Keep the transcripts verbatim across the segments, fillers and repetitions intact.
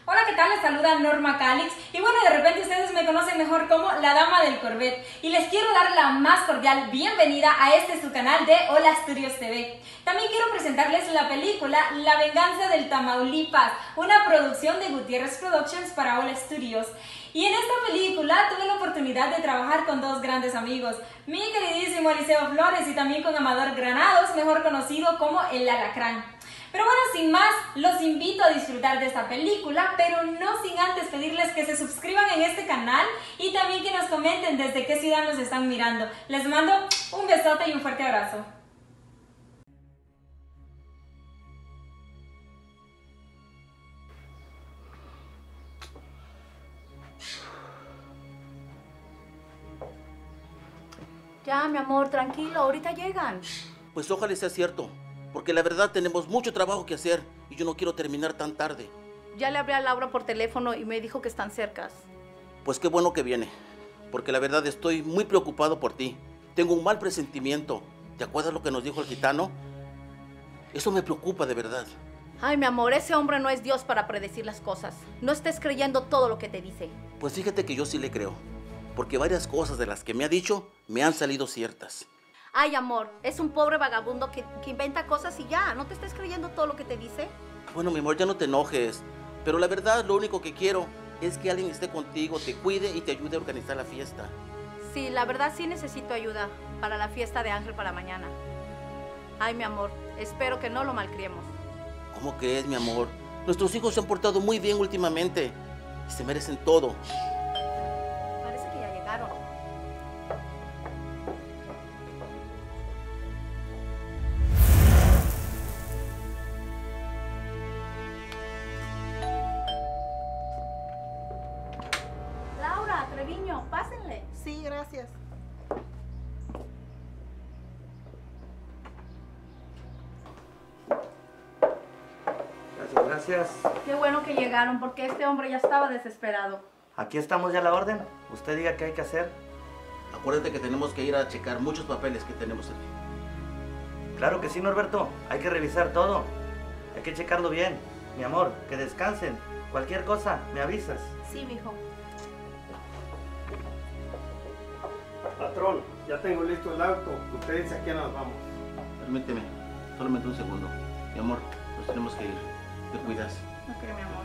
Hola, ¿qué tal? Les saluda Norma Calix y bueno, de repente ustedes me conocen mejor como la Dama del Corvette y les quiero dar la más cordial bienvenida a este su canal de Hola Studios T V. También quiero presentarles la película La Venganza del Tamaulipas, una producción de Gutiérrez Productions para Hola Studios. Y en esta película tuve la oportunidad de trabajar con dos grandes amigos, mi queridísimo Eliseo Flores y también con Amador Granados, mejor conocido como El Alacrán. Pero bueno, sin más, los invito a disfrutar de esta película, pero no sin antes pedirles que se suscriban en este canal y también que nos comenten desde qué ciudad nos están mirando. Les mando un besote y un fuerte abrazo. Ya, mi amor, tranquilo, ahorita llegan. Pues ojalá sea cierto, porque la verdad tenemos mucho trabajo que hacer y yo no quiero terminar tan tarde. Ya le hablé a Laura por teléfono y me dijo que están cercas. Pues qué bueno que viene, porque la verdad estoy muy preocupado por ti. Tengo un mal presentimiento. ¿Te acuerdas lo que nos dijo el gitano? Eso me preocupa de verdad. Ay, mi amor, ese hombre no es Dios para predecir las cosas. No estés creyendo todo lo que te dice. Pues fíjate que yo sí le creo, porque varias cosas de las que me ha dicho me han salido ciertas. Ay, amor, es un pobre vagabundo que, que inventa cosas y ya. ¿No te estés creyendo todo lo que te dice? Bueno, mi amor, ya no te enojes, pero la verdad lo único que quiero es que alguien esté contigo, te cuide y te ayude a organizar la fiesta. Sí, la verdad sí necesito ayuda para la fiesta de Ángel para mañana. Ay, mi amor, espero que no lo malcriemos. ¿Cómo crees, mi amor? Nuestros hijos se han portado muy bien últimamente y se merecen todo. Parece que ya llegaron. Laura, Treviño, pásenle. Sí, gracias. Gracias, gracias. Qué bueno que llegaron porque este hombre ya estaba desesperado. Aquí estamos ya a la orden. Usted diga qué hay que hacer. Acuérdate que tenemos que ir a checar muchos papeles que tenemos aquí. Claro que sí, Norberto. Hay que revisar todo. Hay que checarlo bien. Mi amor, que descansen. Cualquier cosa, me avisas. Sí, mijo. Patrón, ya tengo listo el auto. Usted dice a quién nos vamos. Permíteme, solamente un segundo. Mi amor, nos tenemos que ir. Te cuidas. Ok, mi amor.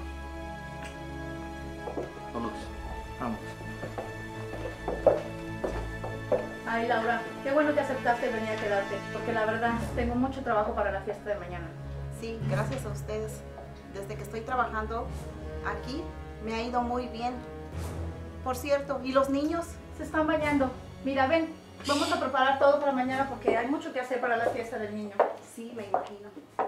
Vámonos. Vamos. Ay, Laura, qué bueno que aceptaste venir a quedarte, porque la verdad tengo mucho trabajo para la fiesta de mañana. Sí, gracias a ustedes. Desde que estoy trabajando aquí me ha ido muy bien. Por cierto, ¿y los niños? Se están bañando. Mira, ven, vamos a preparar todo para mañana porque hay mucho que hacer para la fiesta del niño. Sí, me imagino.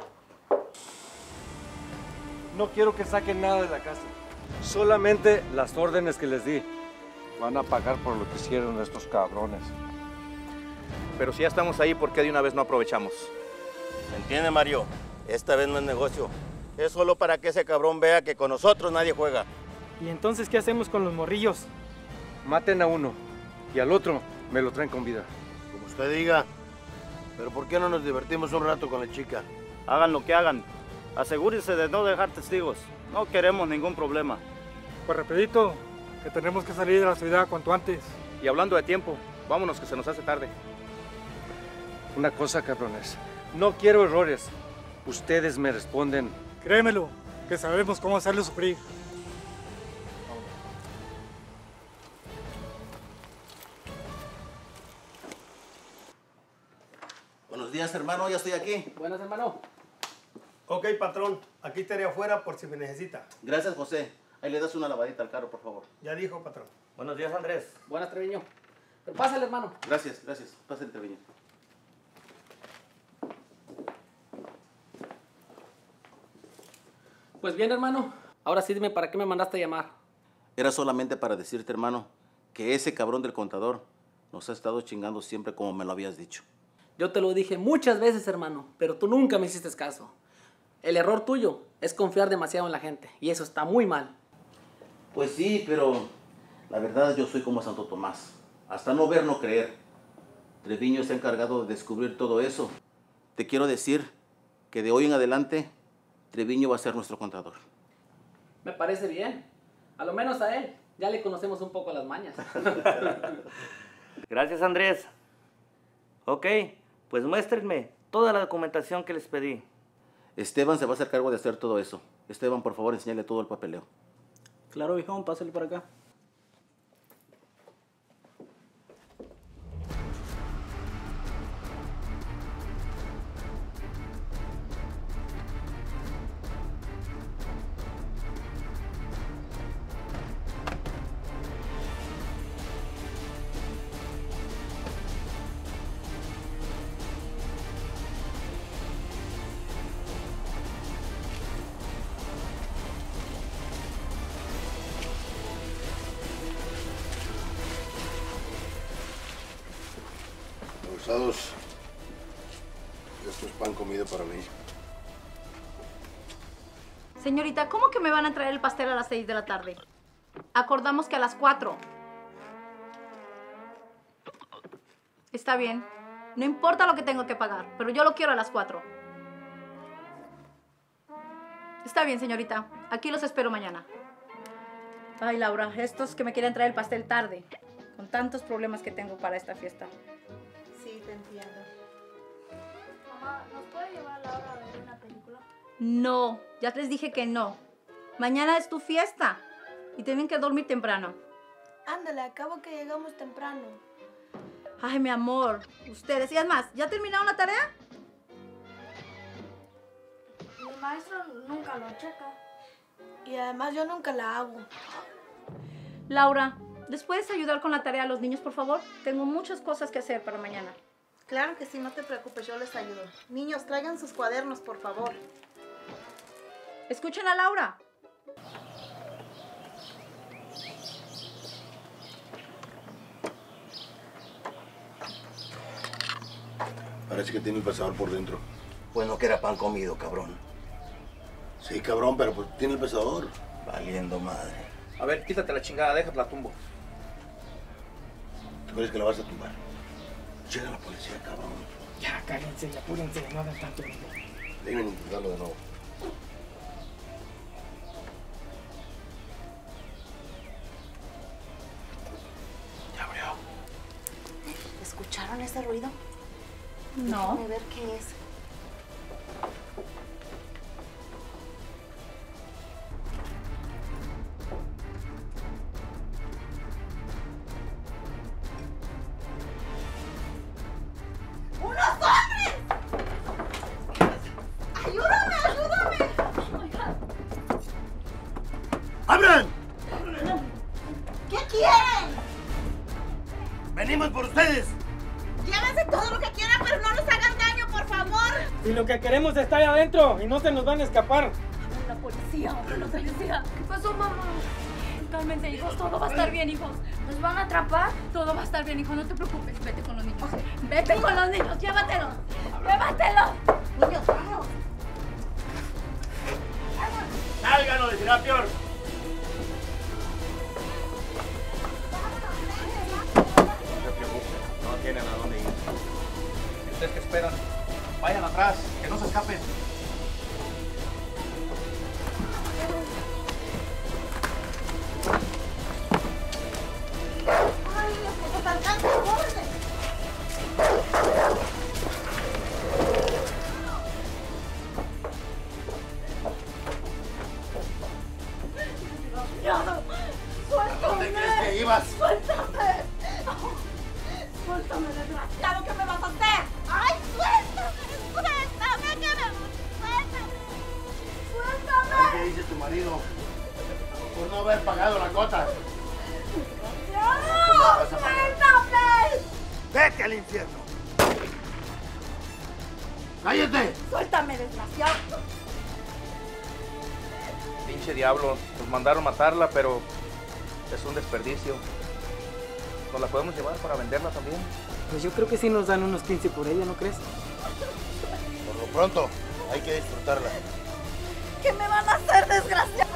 No quiero que saquen nada de la casa. Solamente las órdenes que les di. Van a pagar por lo que hicieron estos cabrones. Pero si ya estamos ahí, ¿por qué de una vez no aprovechamos? ¿Me entiende, Mario? Esta vez no es negocio. Es solo para que ese cabrón vea que con nosotros nadie juega. ¿Y entonces qué hacemos con los morrillos? Maten a uno y al otro me lo traen con vida. Como usted diga. Pero ¿por qué no nos divertimos un rato con la chica? Hagan lo que hagan. Asegúrense de no dejar testigos. No queremos ningún problema. Pues rapidito, que tenemos que salir de la ciudad cuanto antes. Y hablando de tiempo, vámonos que se nos hace tarde. Una cosa, cabrones. No quiero errores. Ustedes me responden. Créemelo, que sabemos cómo hacerle sufrir. Buenos días, hermano, ya estoy aquí. Buenas, hermano. Ok, patrón. Aquí estaré afuera por si me necesita. Gracias, José. Ahí le das una lavadita al carro, por favor. Ya dijo, patrón. Buenos días, Andrés. Buenas, Treviño. Pero pásale, hermano. Gracias, gracias. Pásale, Treviño. Pues bien, hermano. Ahora sí dime para qué me mandaste a llamar. Era solamente para decirte, hermano, que ese cabrón del contador nos ha estado chingando siempre como me lo habías dicho. Yo te lo dije muchas veces, hermano, pero tú nunca me hiciste caso. El error tuyo es confiar demasiado en la gente y eso está muy mal. Pues sí, pero la verdad yo soy como Santo Tomás. Hasta no ver, no creer. Treviño está encargado de descubrir todo eso. Te quiero decir que de hoy en adelante Treviño va a ser nuestro contador. Me parece bien. A lo menos a él. Ya le conocemos un poco las mañas. Gracias, Andrés. Ok, pues muéstrenme toda la documentación que les pedí. Esteban se va a hacer cargo de hacer todo eso. Esteban, por favor, enséñale todo el papeleo. Claro, viejón, pásale por acá. Abusados, esto es pan comido para mí. Señorita, ¿cómo que me van a traer el pastel a las seis de la tarde? Acordamos que a las cuatro. Está bien. No importa lo que tengo que pagar, pero yo lo quiero a las cuatro. Está bien, señorita. Aquí los espero mañana. Ay, Laura, estos que me quieren traer el pastel tarde, con tantos problemas que tengo para esta fiesta. Sí, te entiendo. Mamá, ¿nos puede llevar a Laura a ver una película? No, ya les dije que no. Mañana es tu fiesta y tienen que dormir temprano. Ándale, acabo que llegamos temprano. Ay, mi amor, ustedes. Y además, ¿ya terminaron la tarea? Mi maestro nunca lo checa. Y además yo nunca la hago. Laura, ¿les puedes ayudar con la tarea a los niños, por favor? Tengo muchas cosas que hacer para mañana. Claro que sí, no te preocupes, yo les ayudo. Niños, traigan sus cuadernos, por favor. Escuchen a Laura. Parece que tiene el pesador por dentro. Bueno, que era pan comido, cabrón. Sí, cabrón, pero pues tiene el pesador. Valiendo madre. A ver, quítate la chingada, déjate la tumbo. ¿Tú crees que la vas a tumbar? Llega la policía, cabrón. Ya, cállense y apúrense, no hagan tanto ruido. Deben intentarlo de nuevo. Ya abrió. ¿Escucharon ese ruido? No. Déjame ver qué es. ¡Unos hombres! ¡Ayúdame, ayúdame! ¡Abran! ¿Qué quieren? ¡Venimos por ustedes! Llévense todo lo que quieran, pero no nos hagan daño, por favor. Y lo que queremos está ahí adentro y no se nos van a escapar. La policía, la policía. ¿Qué pasó, mamá? Cálmense, hijos, todo va a estar bien, hijos. ¿Nos van a atrapar? Todo va a estar bien, hijo, no te preocupes. Vete con los niños. Vete con los niños, llévatelos. Llévatelos. Niños, vamos. ¡Salgan o les irá peor! No se preocupen, no tienen a dónde ir. ¿Ustedes qué esperan? Vayan atrás, que no se escapen. ¡Ay, los alcanzan, ¡córrele! ¿A dónde crees que ibas? ¡Suéltame! ¡Suéltame, desgraciado! ¿Qué me vas a hacer? ¡Ay, suéltame! ¡Suéltame! ¿Qué me... ¡Suéltame! ¡Suéltame! ¿Qué dice tu marido? Por no haber pagado la cuota. ¡No! ¡Suéltame! ¡Vete al infierno! ¡Cállate! ¡Suéltame, desgraciado! Pinche diablo, nos mandaron matarla, pero es un desperdicio. ¿Nos la podemos llevar para venderla también? Pues yo creo que sí nos dan unos quince por ella, ¿no crees? Por lo pronto, hay que disfrutarla. ¿Qué me van a hacer, desgraciado?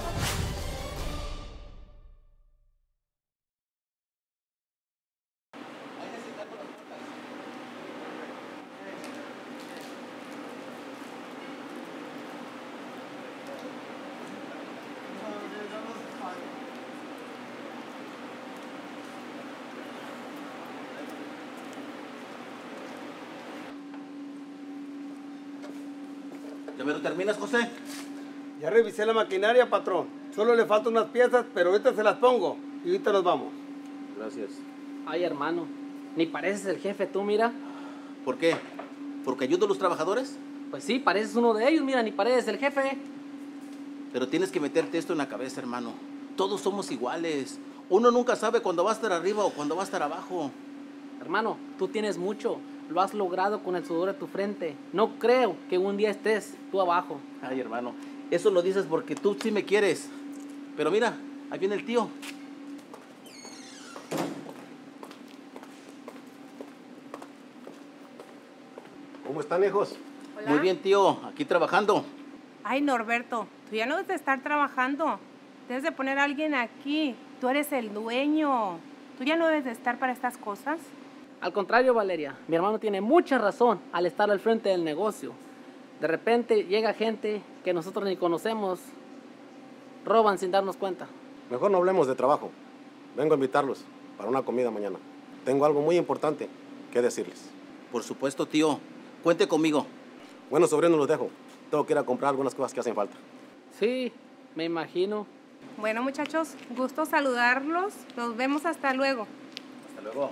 me lo terminas, José? Ya revisé la maquinaria, patrón. Solo le faltan unas piezas, pero ahorita se las pongo. Y ahorita nos vamos. Gracias. Ay, hermano, ni pareces el jefe tú, mira. ¿Por qué? ¿Porque ayudo a los trabajadores? Pues sí, pareces uno de ellos, mira, ni pareces el jefe. Pero tienes que meterte esto en la cabeza, hermano. Todos somos iguales. Uno nunca sabe cuándo va a estar arriba o cuándo va a estar abajo. Hermano, tú tienes mucho. Lo has logrado con el sudor de tu frente. No creo que un día estés tú abajo. Ay, hermano, eso lo dices porque tú sí me quieres. Pero mira, ahí viene el tío. ¿Cómo están, hijos? Hola. Muy bien, tío. Aquí trabajando. Ay, Norberto, tú ya no debes de estar trabajando. Debes de poner a alguien aquí. Tú eres el dueño. Tú ya no debes de estar para estas cosas. Al contrario, Valeria, mi hermano tiene mucha razón al estar al frente del negocio. De repente llega gente que nosotros ni conocemos, roban sin darnos cuenta. Mejor no hablemos de trabajo. Vengo a invitarlos para una comida mañana. Tengo algo muy importante que decirles. Por supuesto, tío. Cuente conmigo. Bueno, sobrino, los dejo. Tengo que ir a comprar algunas cosas que hacen falta. Sí, me imagino. Bueno, muchachos, gusto saludarlos. Nos vemos hasta luego. Hasta luego.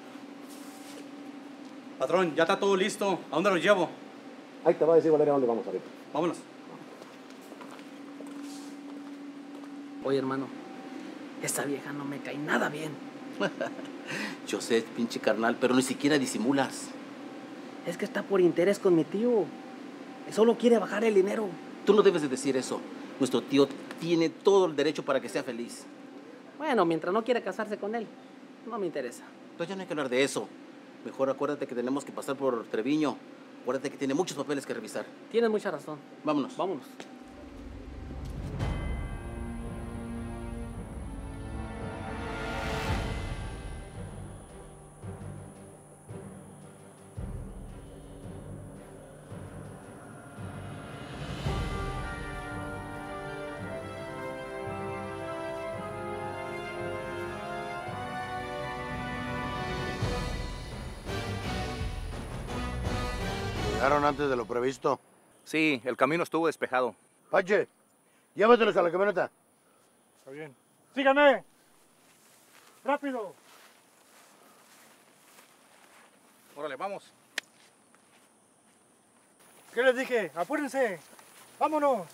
Patrón, ya está todo listo. ¿A dónde los llevo? Ahí te va a decir Valeria dónde vamos ahorita. Vámonos. Oye, hermano, esa vieja no me cae nada bien. Yo sé, pinche carnal, pero ni siquiera disimulas. Es que está por interés con mi tío. Solo quiere bajar el dinero. Tú no debes de decir eso. Nuestro tío tiene todo el derecho para que sea feliz. Bueno, mientras no quiera casarse con él, no me interesa. Entonces ya no hay que hablar de eso. Mejor acuérdate que tenemos que pasar por Treviño. Acuérdate que tiene muchos papeles que revisar. Tienes mucha razón. Vámonos. Vámonos. ¿Llegaron antes de lo previsto? Sí, el camino estuvo despejado. Pache, llévatelos a la camioneta. Está bien. ¡Síganme! ¡Rápido! Órale, vamos. ¿Qué les dije? ¡Apúrense! ¡Vámonos!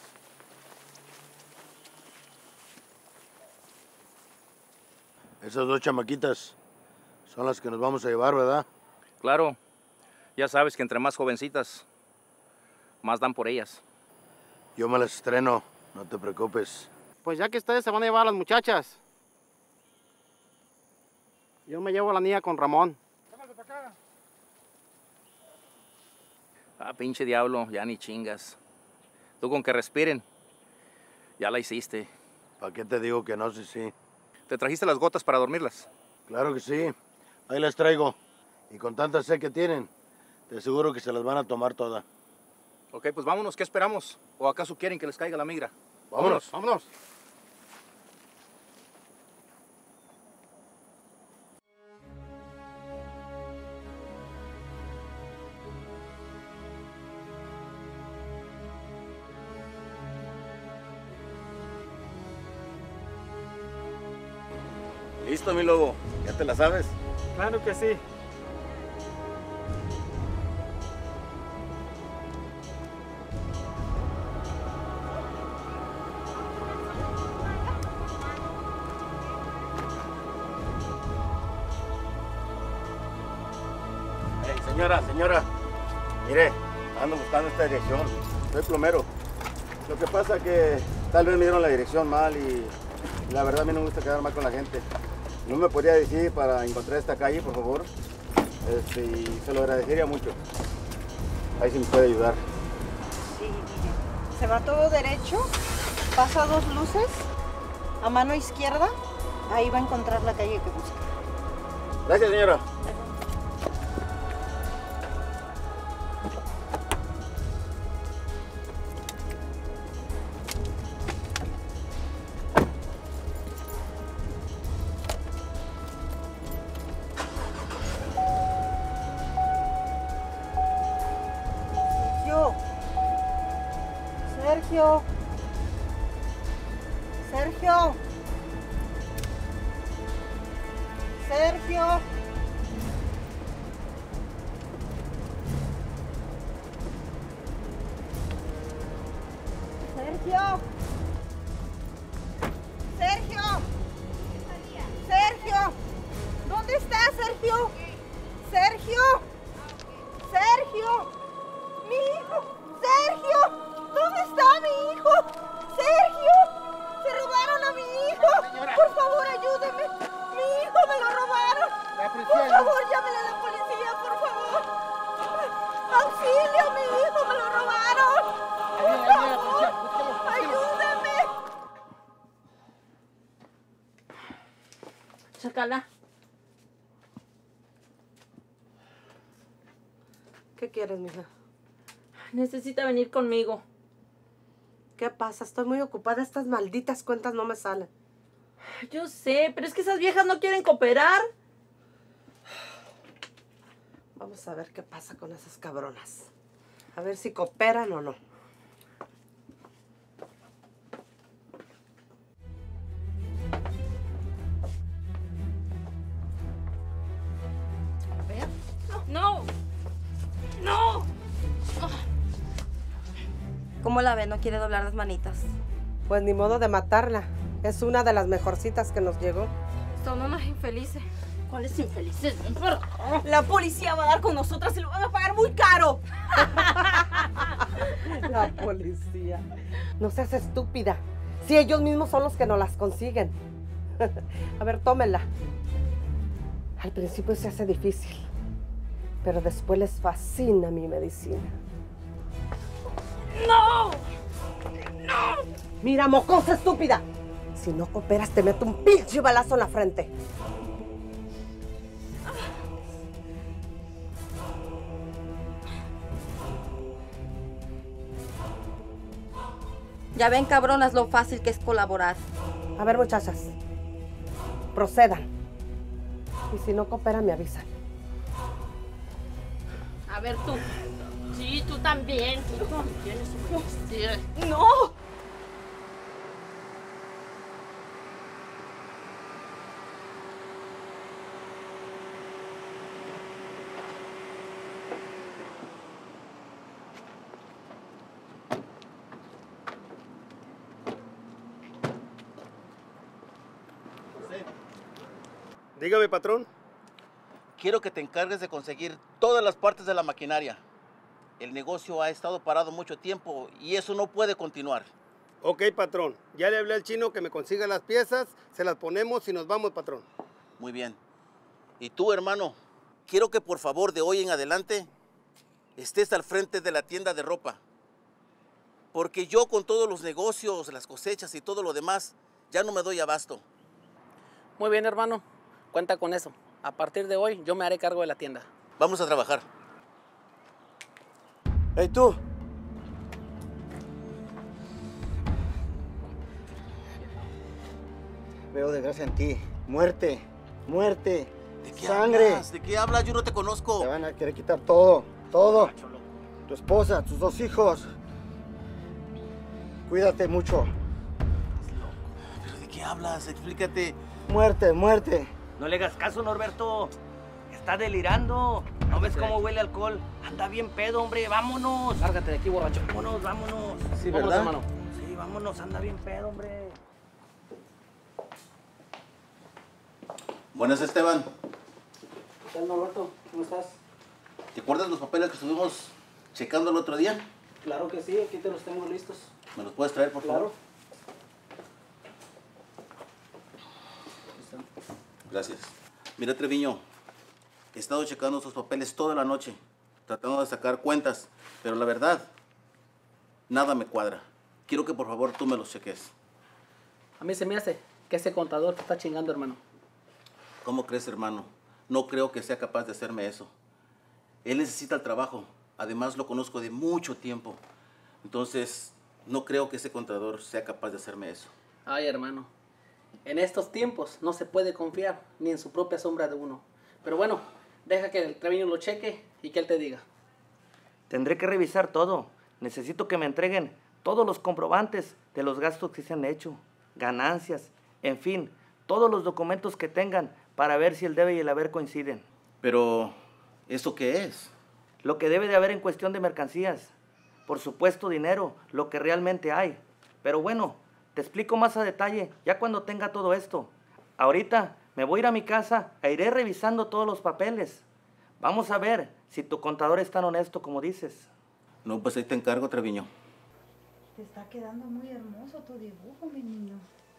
Esas dos chamaquitas son las que nos vamos a llevar, ¿verdad? Claro. Ya sabes que entre más jovencitas, más dan por ellas. Yo me las estreno, no te preocupes. Pues ya que ustedes se van a llevar a las muchachas, yo me llevo a la niña con Ramón. Ah, pinche diablo, ya ni chingas. Tú con que respiren, ya la hiciste. ¿Para qué te digo que no, sí, sí? ¿Te trajiste las gotas para dormirlas? Claro que sí, ahí las traigo. Y con tanta sed que tienen, te aseguro que se las van a tomar todas. Ok, pues vámonos, ¿qué esperamos? ¿O acaso quieren que les caiga la migra? Vámonos. Vámonos. Listo, mi lobo. ¿Ya te la sabes? Claro que sí. Hey, señora, señora. Mire, ando buscando esta dirección. Soy plomero. Lo que pasa que tal vez me dieron la dirección mal y la verdad a mí no me gusta quedar mal con la gente. ¿No me podría decir para encontrar esta calle, por favor? Este, y se lo agradecería mucho. Ahí sí me puede ayudar. Sí, se va todo derecho, pasa dos luces, a mano izquierda, ahí va a encontrar la calle que busca. Gracias, señora. Yo. Sergio. Sergio. Sergio. Sergio. Sergio. Sergio. ¿Dónde estás, Sergio? Sergio. Sergio. Mi hijo. Sergio. ¿Dónde está mi hijo? Sergio. Se robaron a mi hijo. Por favor, ayúdeme. Mi hijo me lo robaron. Por favor, llámele a la policía, por favor. Auxilio, mi hijo me lo robaron. Por favor, ayúdame. Chacala. ¿Qué quieres, mija? Necesita venir conmigo. ¿Qué pasa? Estoy muy ocupada. Estas malditas cuentas no me salen. Yo sé, pero es que esas viejas no quieren cooperar. Vamos a ver qué pasa con esas cabronas. A ver si cooperan o no. No. No. ¿Cómo la ve? ¿No quiere doblar las manitas? Pues ni modo de matarla. Es una de las mejorcitas que nos llegó. Son unas infelices. ¿Cuáles infelices? La policía va a dar con nosotras y lo van a pagar muy caro. La policía. No seas estúpida. Si ellos mismos son los que nos las consiguen. A ver, tómenla. Al principio se hace difícil, pero después les fascina mi medicina. ¡No! ¡No! Mira, mocosa estúpida. Si no cooperas, te meto un pinche balazo en la frente. Ya ven, cabronas, lo fácil que es colaborar. A ver, muchachas, procedan. Y si no cooperan, me avisan. A ver, tú. Sí, tú también. Tú también. Sí. ¡No! Dígame, patrón. Quiero que te encargues de conseguir todas las partes de la maquinaria. El negocio ha estado parado mucho tiempo y eso no puede continuar. Ok, patrón. Ya le hablé al chino que me consiga las piezas, se las ponemos y nos vamos, patrón. Muy bien. Y tú, hermano, quiero que por favor de hoy en adelante estés al frente de la tienda de ropa. Porque yo con todos los negocios, las cosechas y todo lo demás, ya no me doy abasto. Muy bien, hermano. Cuenta con eso. A partir de hoy, yo me haré cargo de la tienda. Vamos a trabajar. ¡Hey, tú! Veo desgracia en ti. Muerte, muerte, ¿De qué sangre. hablas? ¿De qué hablas? Yo no te conozco. Te van a querer quitar todo, todo. Tu esposa, tus dos hijos. Cuídate mucho. ¿Pero de qué hablas? Explícate. Muerte, muerte. No le hagas caso, Norberto. Está delirando. ¿No ves cómo huele alcohol? Anda bien pedo, hombre. Vámonos. Lárgate de aquí, borracho. Vámonos, vámonos. Sí, Vámonos, ¿verdad? hermano. Sí, vámonos. Anda bien pedo, hombre. Buenas, Esteban. ¿Qué tal, Norberto? ¿Cómo estás? ¿Te acuerdas los papeles que estuvimos checando el otro día? Claro que sí, aquí te los tengo listos. ¿Me los puedes traer, por favor? Claro. Gracias. Mira, Treviño, he estado checando esos papeles toda la noche, tratando de sacar cuentas, pero la verdad, nada me cuadra. Quiero que por favor tú me los cheques. A mí se me hace que ese contador te está chingando, hermano. ¿Cómo crees, hermano? No creo que sea capaz de hacerme eso. Él necesita el trabajo. Además, lo conozco de mucho tiempo. Entonces, no creo que ese contador sea capaz de hacerme eso. Ay, hermano. En estos tiempos no se puede confiar ni en su propia sombra de uno. Pero bueno, deja que el Treviño lo cheque y que él te diga. Tendré que revisar todo. Necesito que me entreguen todos los comprobantes de los gastos que se han hecho, ganancias, en fin, todos los documentos que tengan para ver si el debe y el haber coinciden. Pero, ¿eso qué es? Lo que debe de haber en cuestión de mercancías. Por supuesto, dinero, lo que realmente hay. Pero bueno, te explico más a detalle ya cuando tenga todo esto. Ahorita me voy a ir a mi casa e iré revisando todos los papeles. Vamos a ver si tu contador es tan honesto como dices. No, pues ahí te encargo, Treviño. Te está quedando muy hermoso tu dibujo, mi niño.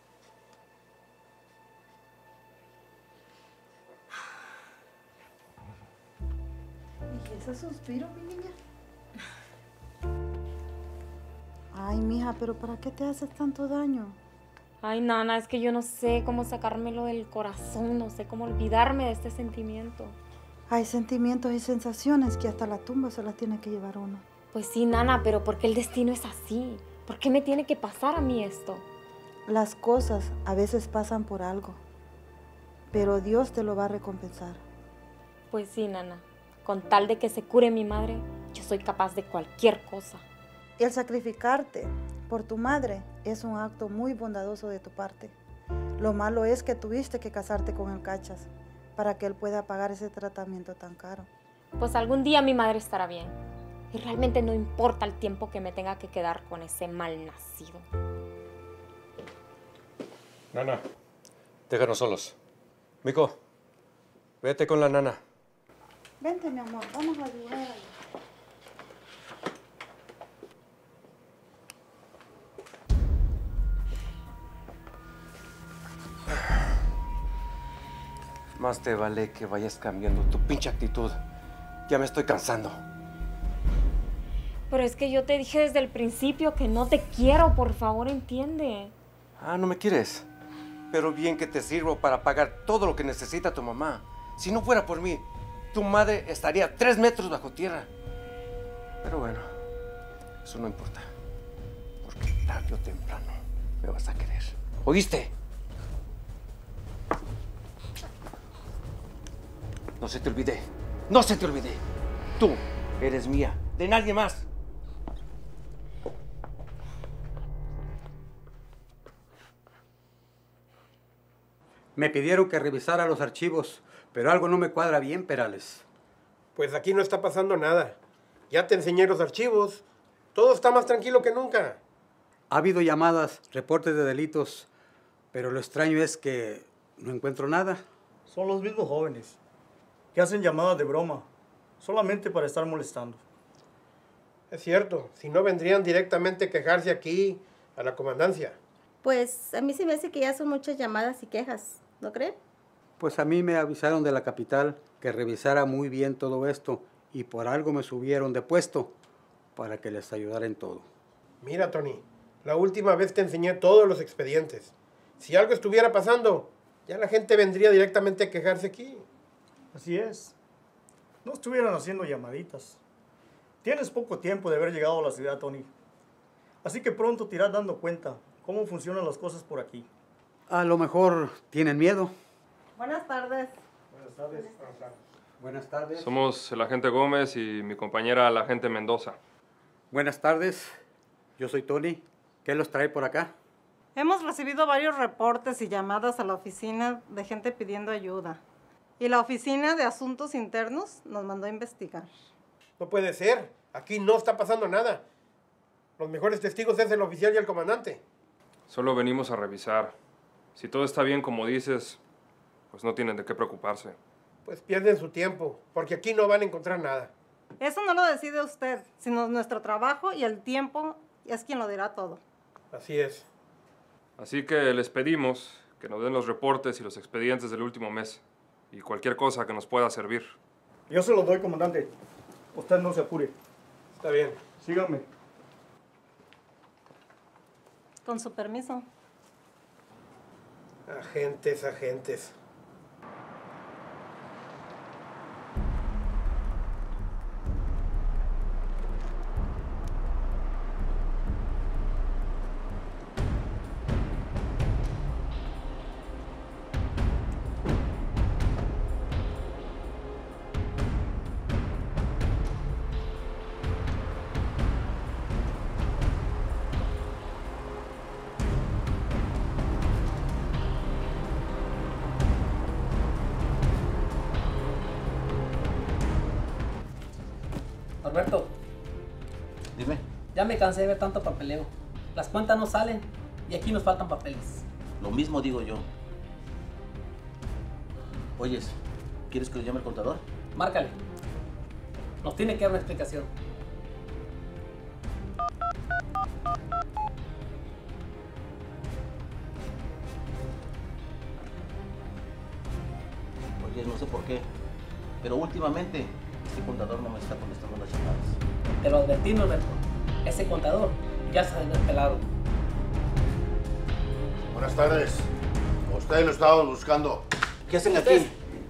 ¿Y ese suspiro, mi niña? Ay, mija, pero ¿para qué te haces tanto daño? Ay, nana, es que yo no sé cómo sacármelo del corazón, no sé cómo olvidarme de este sentimiento. Hay sentimientos y sensaciones que hasta la tumba se las tiene que llevar uno. Pues sí, nana, pero ¿por qué el destino es así? ¿Por qué me tiene que pasar a mí esto? Las cosas a veces pasan por algo, pero Dios te lo va a recompensar. Pues sí, nana. Con tal de que se cure mi madre, yo soy capaz de cualquier cosa. El sacrificarte por tu madre es un acto muy bondadoso de tu parte. Lo malo es que tuviste que casarte con el Cachas para que él pueda pagar ese tratamiento tan caro. Pues algún día mi madre estará bien. Y realmente no importa el tiempo que me tenga que quedar con ese mal nacido. Nana, déjanos solos. Mico, vete con la nana. Vente, mi amor, vamos a ayudar. Más te vale que vayas cambiando tu pinche actitud. Ya me estoy cansando. Pero es que yo te dije desde el principio que no te quiero, por favor, entiende. Ah, ¿no me quieres? Pero bien que te sirvo para pagar todo lo que necesita tu mamá. Si no fuera por mí, tu madre estaría tres metros bajo tierra. Pero bueno, eso no importa. Porque tarde o temprano me vas a querer. ¿Oíste? No se te olvide. No se te olvide. Tú eres mía. De nadie más. Me pidieron que revisara los archivos, pero algo no me cuadra bien, Perales. Pues aquí no está pasando nada. Ya te enseñé los archivos. Todo está más tranquilo que nunca. Ha habido llamadas, reportes de delitos, pero lo extraño es que no encuentro nada. Son los mismos jóvenes que hacen llamadas de broma, solamente para estar molestando. Es cierto, si no vendrían directamente a quejarse aquí, a la comandancia. Pues a mí se me hace que ya son muchas llamadas y quejas, ¿no creen? Pues a mí me avisaron de la capital que revisara muy bien todo esto y por algo me subieron de puesto para que les ayudara en todo. Mira, Tony, la última vez te enseñé todos los expedientes. Si algo estuviera pasando, ya la gente vendría directamente a quejarse aquí. Así es. No estuvieran haciendo llamaditas. Tienes poco tiempo de haber llegado a la ciudad, Tony. Así que pronto te irás dando cuenta cómo funcionan las cosas por aquí. A lo mejor tienen miedo. Buenas tardes. Buenas tardes. Buenas tardes. Somos el agente Gómez y mi compañera la agente Mendoza. Buenas tardes. Yo soy Tony. ¿Qué los trae por acá? Hemos recibido varios reportes y llamadas a la oficina de gente pidiendo ayuda. Y la oficina de asuntos internos nos mandó a investigar. No puede ser. Aquí no está pasando nada. Los mejores testigos es el oficial y el comandante. Solo venimos a revisar. Si todo está bien como dices, pues no tienen de qué preocuparse. Pues pierden su tiempo, porque aquí no van a encontrar nada. Eso no lo decide usted, sino nuestro trabajo y el tiempo es quien lo dirá todo. Así es. Así que les pedimos que nos den los reportes y los expedientes del último mes. Y cualquier cosa que nos pueda servir. Yo se los doy, comandante. Usted no se apure. Está bien. Síganme. Con su permiso. Agentes, agentes. Norberto, Dime. ya me cansé de ver tanto papeleo. Las cuentas no salen y aquí nos faltan papeles. Lo mismo digo yo. Oyes, ¿quieres que le llame al contador? Márcale. Nos tiene que dar una explicación. Oye, no sé por qué, pero últimamente este contador no me está contestando las llamadas. Te lo advertí, Norberto. Ese contador ya se ha desvelado. Buenas tardes. A ustedes lo estábamos buscando. ¿Qué hacen aquí?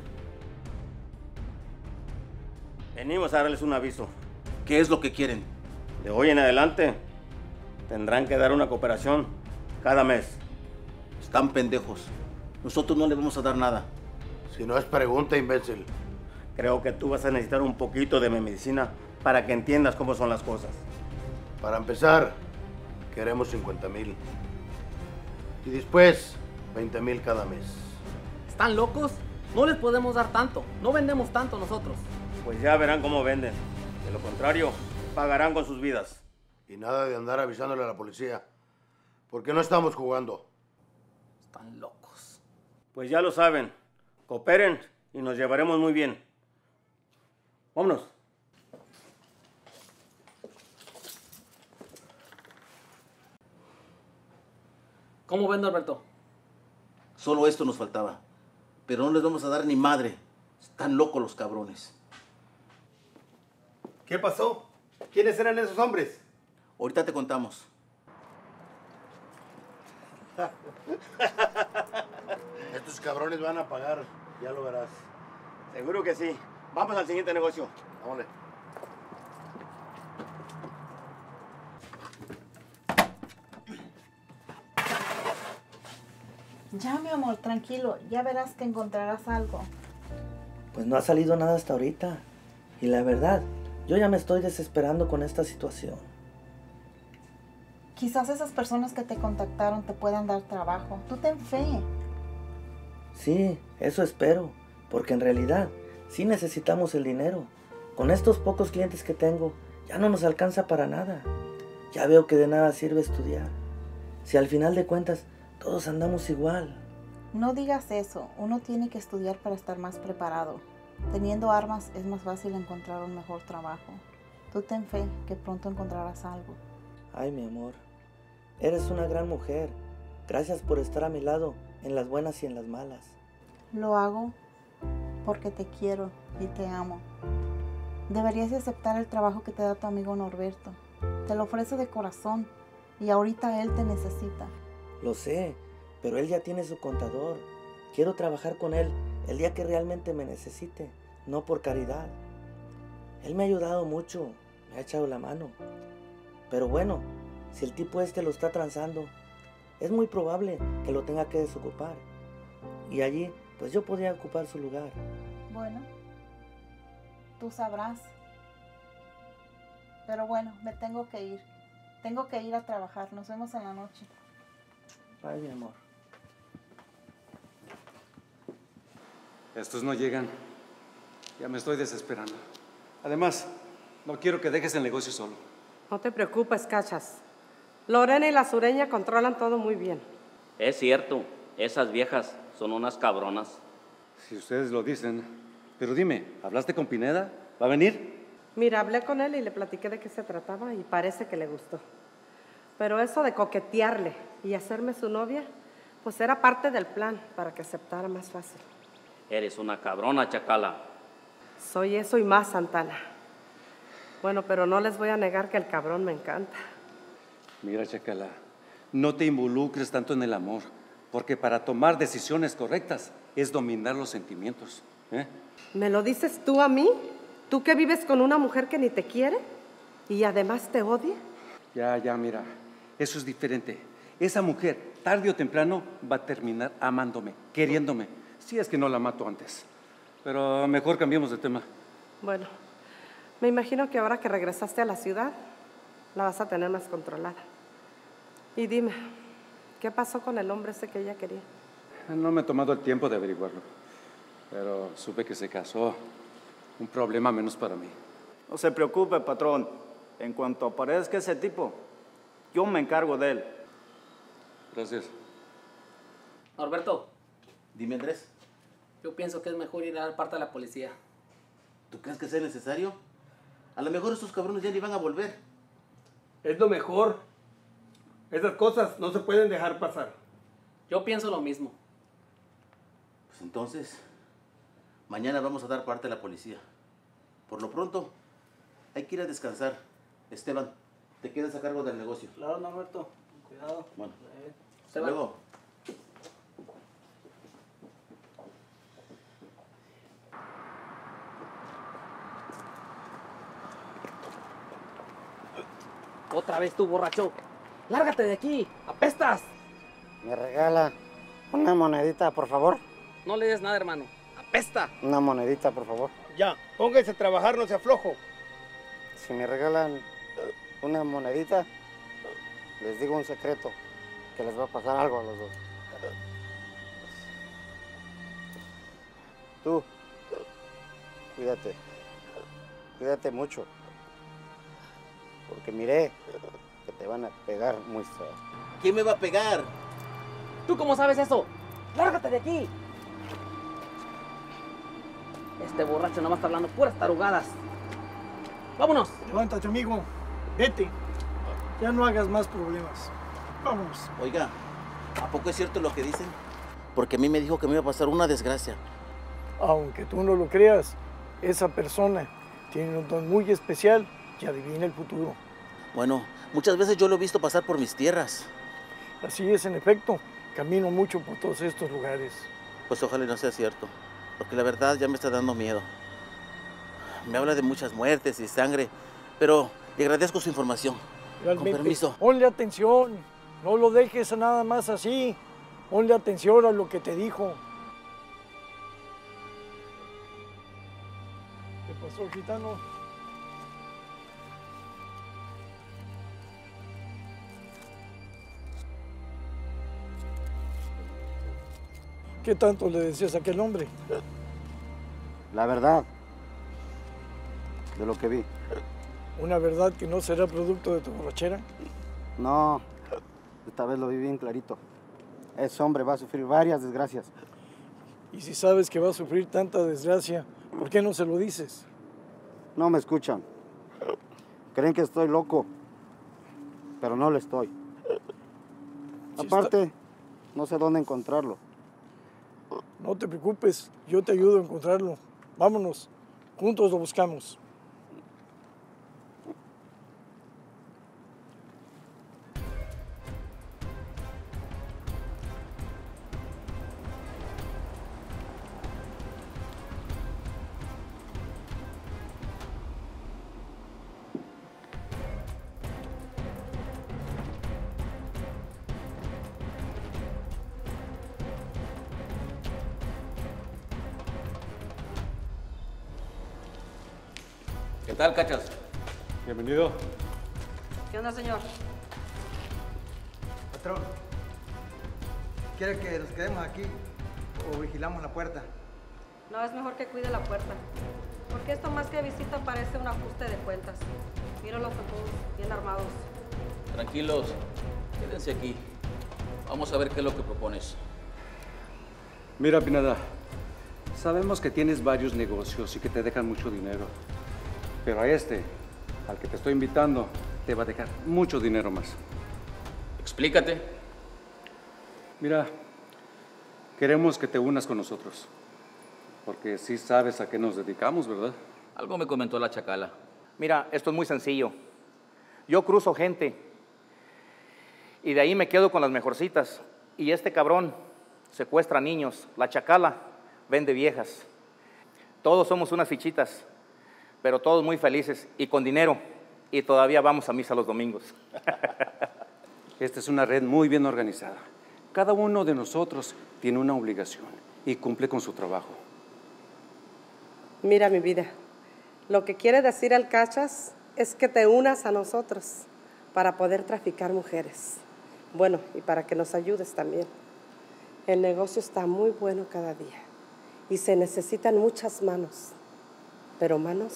Venimos a darles un aviso. ¿Qué es lo que quieren? De hoy en adelante tendrán que dar una cooperación cada mes. Están pendejos. Nosotros no les vamos a dar nada. Si no es pregunta, imbécil. Creo que tú vas a necesitar un poquito de mi medicina para que entiendas cómo son las cosas. Para empezar, queremos cincuenta mil. Y después, veinte mil cada mes. ¿Están locos? No les podemos dar tanto. No vendemos tanto nosotros. Pues ya verán cómo venden. De lo contrario, pagarán con sus vidas. Y nada de andar avisándole a la policía. Porque no estamos jugando. Están locos. Pues ya lo saben. Cooperen y nos llevaremos muy bien. Vámonos. ¿Cómo ven, Norberto? Solo esto nos faltaba. Pero no les vamos a dar ni madre. Están locos los cabrones. ¿Qué pasó? ¿Quiénes eran esos hombres? Ahorita te contamos. Estos cabrones van a pagar, ya lo verás. Seguro que sí. Vamos al siguiente negocio. Vámonos. Ya, mi amor, tranquilo. Ya verás que encontrarás algo. Pues no ha salido nada hasta ahorita. Y la verdad, yo ya me estoy desesperando con esta situación. Quizás esas personas que te contactaron te puedan dar trabajo. Tú ten fe. Sí, eso espero. Porque en realidad, sí necesitamos el dinero. Con estos pocos clientes que tengo, ya no nos alcanza para nada. Ya veo que de nada sirve estudiar. Si al final de cuentas, todos andamos igual. No digas eso. Uno tiene que estudiar para estar más preparado. Teniendo armas es más fácil encontrar un mejor trabajo. Tú ten fe que pronto encontrarás algo. Ay, mi amor. Eres una gran mujer. Gracias por estar a mi lado en las buenas y en las malas. Lo hago porque te quiero y te amo. Deberías de aceptar el trabajo que te da tu amigo Norberto. Te lo ofrece de corazón y ahorita él te necesita. Lo sé, pero él ya tiene su contador. Quiero trabajar con él el día que realmente me necesite, no por caridad. Él me ha ayudado mucho, me ha echado la mano. Pero bueno, si el tipo este lo está transando, es muy probable que lo tenga que desocupar. Y allí, pues yo podría ocupar su lugar. Bueno, tú sabrás. Pero bueno, me tengo que ir. Tengo que ir a trabajar. Nos vemos en la noche. Ay, mi amor. Estos no llegan. Ya me estoy desesperando. Además, no quiero que dejes el negocio solo. No te preocupes, Cachas. Lorena y la sureña controlan todo muy bien. Es cierto, esas viejas son unas cabronas. Si ustedes lo dicen. Pero dime, ¿hablaste con Pineda? ¿Va a venir? Mira, hablé con él y le platiqué de qué se trataba y parece que le gustó. Pero eso de coquetearle y hacerme su novia, pues era parte del plan para que aceptara más fácil. Eres una cabrona, Chacala. Soy eso y más, Santana. Bueno, pero no les voy a negar que el cabrón me encanta. Mira, Chacala, no te involucres tanto en el amor, porque para tomar decisiones correctas es dominar los sentimientos. ¿eh? ¿Me lo dices tú a mí? ¿Tú que vives con una mujer que ni te quiere y además te odia? Ya, ya, mira, eso es diferente. Esa mujer, tarde o temprano, va a terminar amándome, queriéndome, si es que no la mato antes. Pero mejor cambiemos de tema. Bueno, me imagino que ahora que regresaste a la ciudad, la vas a tener más controlada. Y dime, ¿qué pasó con el hombre ese que ella quería? No me he tomado el tiempo de averiguarlo, pero supe que se casó. Un problema menos para mí. No se preocupe, patrón. En cuanto aparezca ese tipo, yo me encargo de él. Gracias. Norberto. Dime, Andrés. Yo pienso que es mejor ir a dar parte a la policía. ¿Tú crees que sea necesario? A lo mejor estos cabrones ya ni van a volver. Es lo mejor. Esas cosas no se pueden dejar pasar. Yo pienso lo mismo. Pues entonces, mañana vamos a dar parte a la policía. Por lo pronto, hay que ir a descansar. Esteban, te quedas a cargo del negocio. Claro, Norberto. Cuidado. Bueno, hasta Esteban. luego. Otra vez tú, borracho. Lárgate de aquí. Apestas. ¿Me regala una monedita, por favor? No le des nada, hermano. Apesta. Una monedita, por favor. Ya, póngase a trabajar, no se aflojo. Si me regalan una monedita, les digo un secreto, que les va a pasar algo a los dos. Tú, cuídate, cuídate mucho, porque miré que te van a pegar muy feo. ¿Quién me va a pegar? ¿Tú cómo sabes eso? ¡Lárgate de aquí! Este borracho nomás está hablando puras tarugadas. ¡Vámonos! Levántate, amigo. Vete. Ya no hagas más problemas. Vámonos. Oiga, ¿a poco es cierto lo que dicen? Porque a mí me dijo que me iba a pasar una desgracia. Aunque tú no lo creas, esa persona tiene un don muy especial que adivina el futuro. Bueno, muchas veces yo lo he visto pasar por mis tierras. Así es, en efecto. Camino mucho por todos estos lugares. Pues ojalá y no sea cierto, porque la verdad ya me está dando miedo. Me habla de muchas muertes y sangre, pero le agradezco su información. Realmente, Con permiso. Ponle atención, no lo dejes nada más así. Ponle atención a lo que te dijo. ¿Qué pasó, gitano? ¿Qué tanto le decías a aquel hombre? La verdad, de lo que vi. ¿Una verdad que no será producto de tu borrachera? No, esta vez lo vi bien clarito. Ese hombre va a sufrir varias desgracias. Y si sabes que va a sufrir tanta desgracia, ¿por qué no se lo dices? No me escuchan. Creen que estoy loco, pero no lo estoy. Si Aparte, está... no sé dónde encontrarlo. No te preocupes, yo te ayudo a encontrarlo. Vámonos, juntos lo buscamos. ¿Qué tal, Cachas? Bienvenido. ¿Qué onda, señor? Patrón, ¿quiere que nos quedemos aquí o vigilamos la puerta? No, es mejor que cuide la puerta. Porque esto más que visita parece un ajuste de cuentas. Míralos a todos, bien armados. Tranquilos, quédense aquí. Vamos a ver qué es lo que propones. Mira, Pineda, sabemos que tienes varios negocios y que te dejan mucho dinero. Pero a este, al que te estoy invitando, te va a dejar mucho dinero más. Explícate. Mira, queremos que te unas con nosotros. Porque sí sabes a qué nos dedicamos, ¿verdad? Algo me comentó la chacala. Mira, esto es muy sencillo. Yo cruzo gente y de ahí me quedo con las mejorcitas. Y este cabrón secuestra niños. La chacala vende viejas. Todos somos unas fichitas, pero todos muy felices y con dinero. Y todavía vamos a misa los domingos. Esta es una red muy bien organizada. Cada uno de nosotros tiene una obligación y cumple con su trabajo. Mira, mi vida, lo que quiere decir el Cachas es que te unas a nosotros para poder traficar mujeres. Bueno, y para que nos ayudes también. El negocio está muy bueno cada día y se necesitan muchas manos, pero manos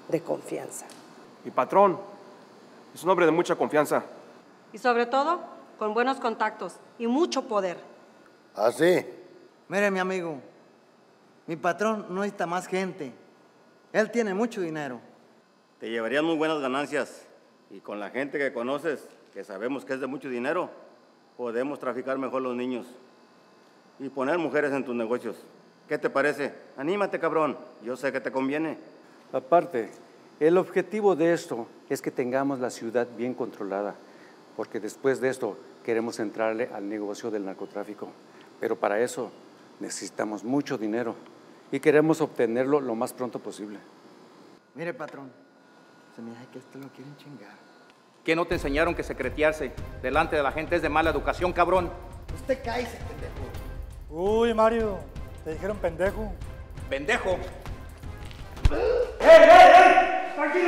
de confianza. Mi patrón es un hombre de mucha confianza. Y sobre todo, con buenos contactos y mucho poder. ¿Ah, sí? Mire, mi amigo, mi patrón no necesita más gente. Él tiene mucho dinero. Te llevarías muy buenas ganancias. Y con la gente que conoces, que sabemos que es de mucho dinero, podemos traficar mejor los niños. Y poner mujeres en tus negocios. ¿Qué te parece? Anímate, cabrón. Yo sé que te conviene. Aparte, el objetivo de esto es que tengamos la ciudad bien controlada, porque después de esto queremos entrarle al negocio del narcotráfico. Pero para eso necesitamos mucho dinero y queremos obtenerlo lo más pronto posible. Mire, patrón, se me hace que esto lo quieren chingar. ¿Qué no te enseñaron que secretearse delante de la gente es de mala educación, cabrón? Usted cállese, pendejo. Uy, Mario, te dijeron pendejo. ¡Pendejo! ¡Ey, ey, ey! ¡Tranquilo!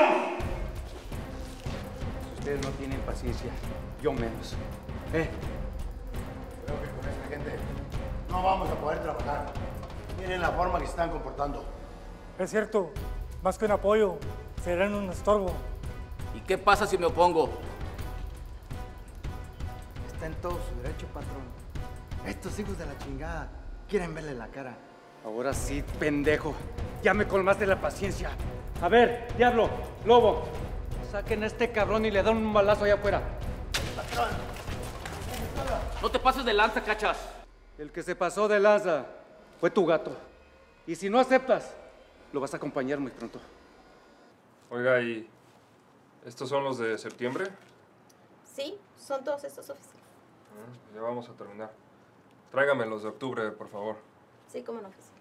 Si ustedes no tienen paciencia, yo menos. ¿Eh? Creo que con esta gente no vamos a poder trabajar. Miren la forma que se están comportando. Es cierto, más que un apoyo, serán un estorbo. ¿Y qué pasa si me opongo? Está en todo su derecho, patrón. Estos hijos de la chingada quieren verle la cara. Ahora sí, pendejo. Ya me colmaste la paciencia. A ver, diablo, lobo, saquen a este cabrón y le dan un balazo allá afuera. Patrón. No te pases de lanza, cachas. El que se pasó de lanza fue tu gato. Y si no aceptas, lo vas a acompañar muy pronto. Oiga, ¿y estos son los de septiembre? Sí, son todos estos oficiales. Ah, ya vamos a terminar. Tráigame los de octubre, por favor. Sí, cómo no, oficial.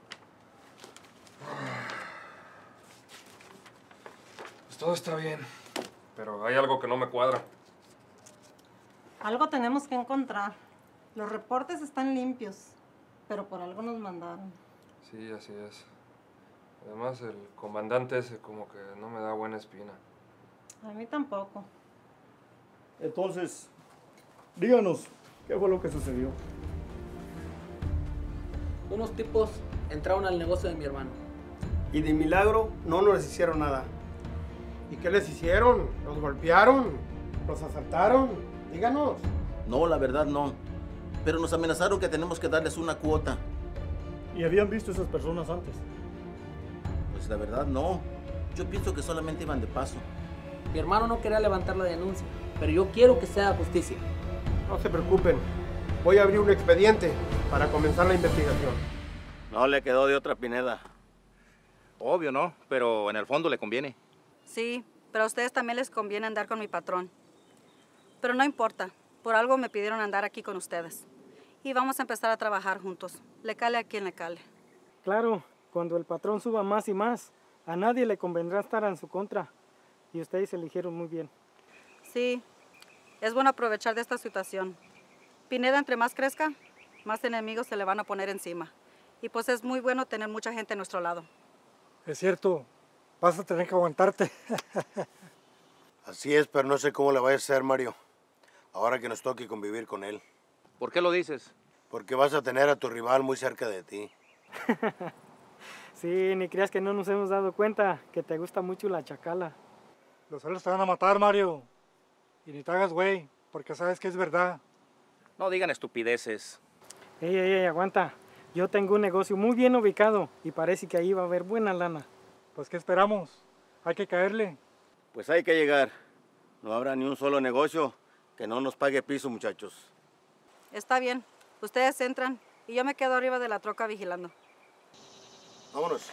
Pues todo está bien, pero hay algo que no me cuadra. Algo tenemos que encontrar. Los reportes están limpios, pero por algo nos mandaron. Sí, así es. Además, el comandante ese como que no me da buena espina. A mí tampoco. Entonces, díganos, ¿qué fue lo que sucedió? Unos tipos entraron al negocio de mi hermano. Y de milagro no nos hicieron nada. ¿Y qué les hicieron? ¿Los golpearon? ¿Los asaltaron? Díganos. No, la verdad no. Pero nos amenazaron que tenemos que darles una cuota. ¿Y habían visto esas personas antes? Pues la verdad no. Yo pienso que solamente iban de paso. Mi hermano no quería levantar la denuncia, pero yo quiero que sea justicia. No se preocupen. Voy a abrir un expediente para comenzar la investigación. No le quedó de otra, Pineda. Obvio, ¿no? Pero en el fondo le conviene. Sí, pero a ustedes también les conviene andar con mi patrón. Pero no importa, por algo me pidieron andar aquí con ustedes. Y vamos a empezar a trabajar juntos. Le cale a quien le cale. Claro, cuando el patrón suba más y más, a nadie le convendrá estar en su contra. Y ustedes eligieron muy bien. Sí, es bueno aprovechar de esta situación. Pineda, entre más crezca, más enemigos se le van a poner encima. Y pues es muy bueno tener mucha gente a nuestro lado. Es cierto, vas a tener que aguantarte. Así es, pero no sé cómo le vaya a hacer, Mario. Ahora que nos toque convivir con él. ¿Por qué lo dices? Porque vas a tener a tu rival muy cerca de ti. Sí, ni creas que no nos hemos dado cuenta que te gusta mucho la chacala. Los celos te van a matar, Mario. Y ni te hagas güey, porque sabes que es verdad. No digan estupideces. Ey, ey, ey, aguanta. Yo tengo un negocio muy bien ubicado y parece que ahí va a haber buena lana. Pues, ¿qué esperamos? Hay que caerle. Pues hay que llegar. No habrá ni un solo negocio que no nos pague piso, muchachos. Está bien, ustedes entran y yo me quedo arriba de la troca vigilando. Vámonos.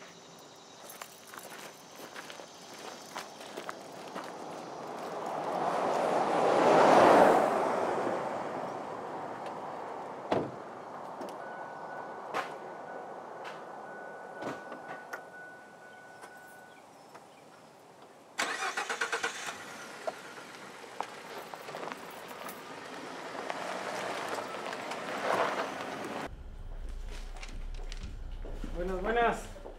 Buenas, buenas.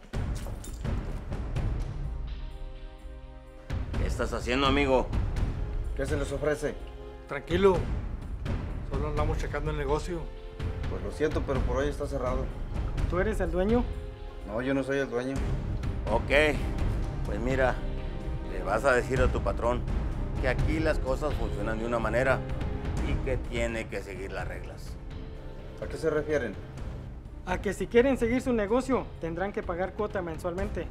¿Qué estás haciendo, amigo? ¿Qué se les ofrece? Tranquilo. Solo andamos checando el negocio. Pues lo siento, pero por hoy está cerrado. ¿Tú eres el dueño? No, yo no soy el dueño. Ok, pues mira, vas a decir a tu patrón que aquí las cosas funcionan de una manera y que tiene que seguir las reglas. ¿A qué se refieren? A que si quieren seguir su negocio, tendrán que pagar cuota mensualmente.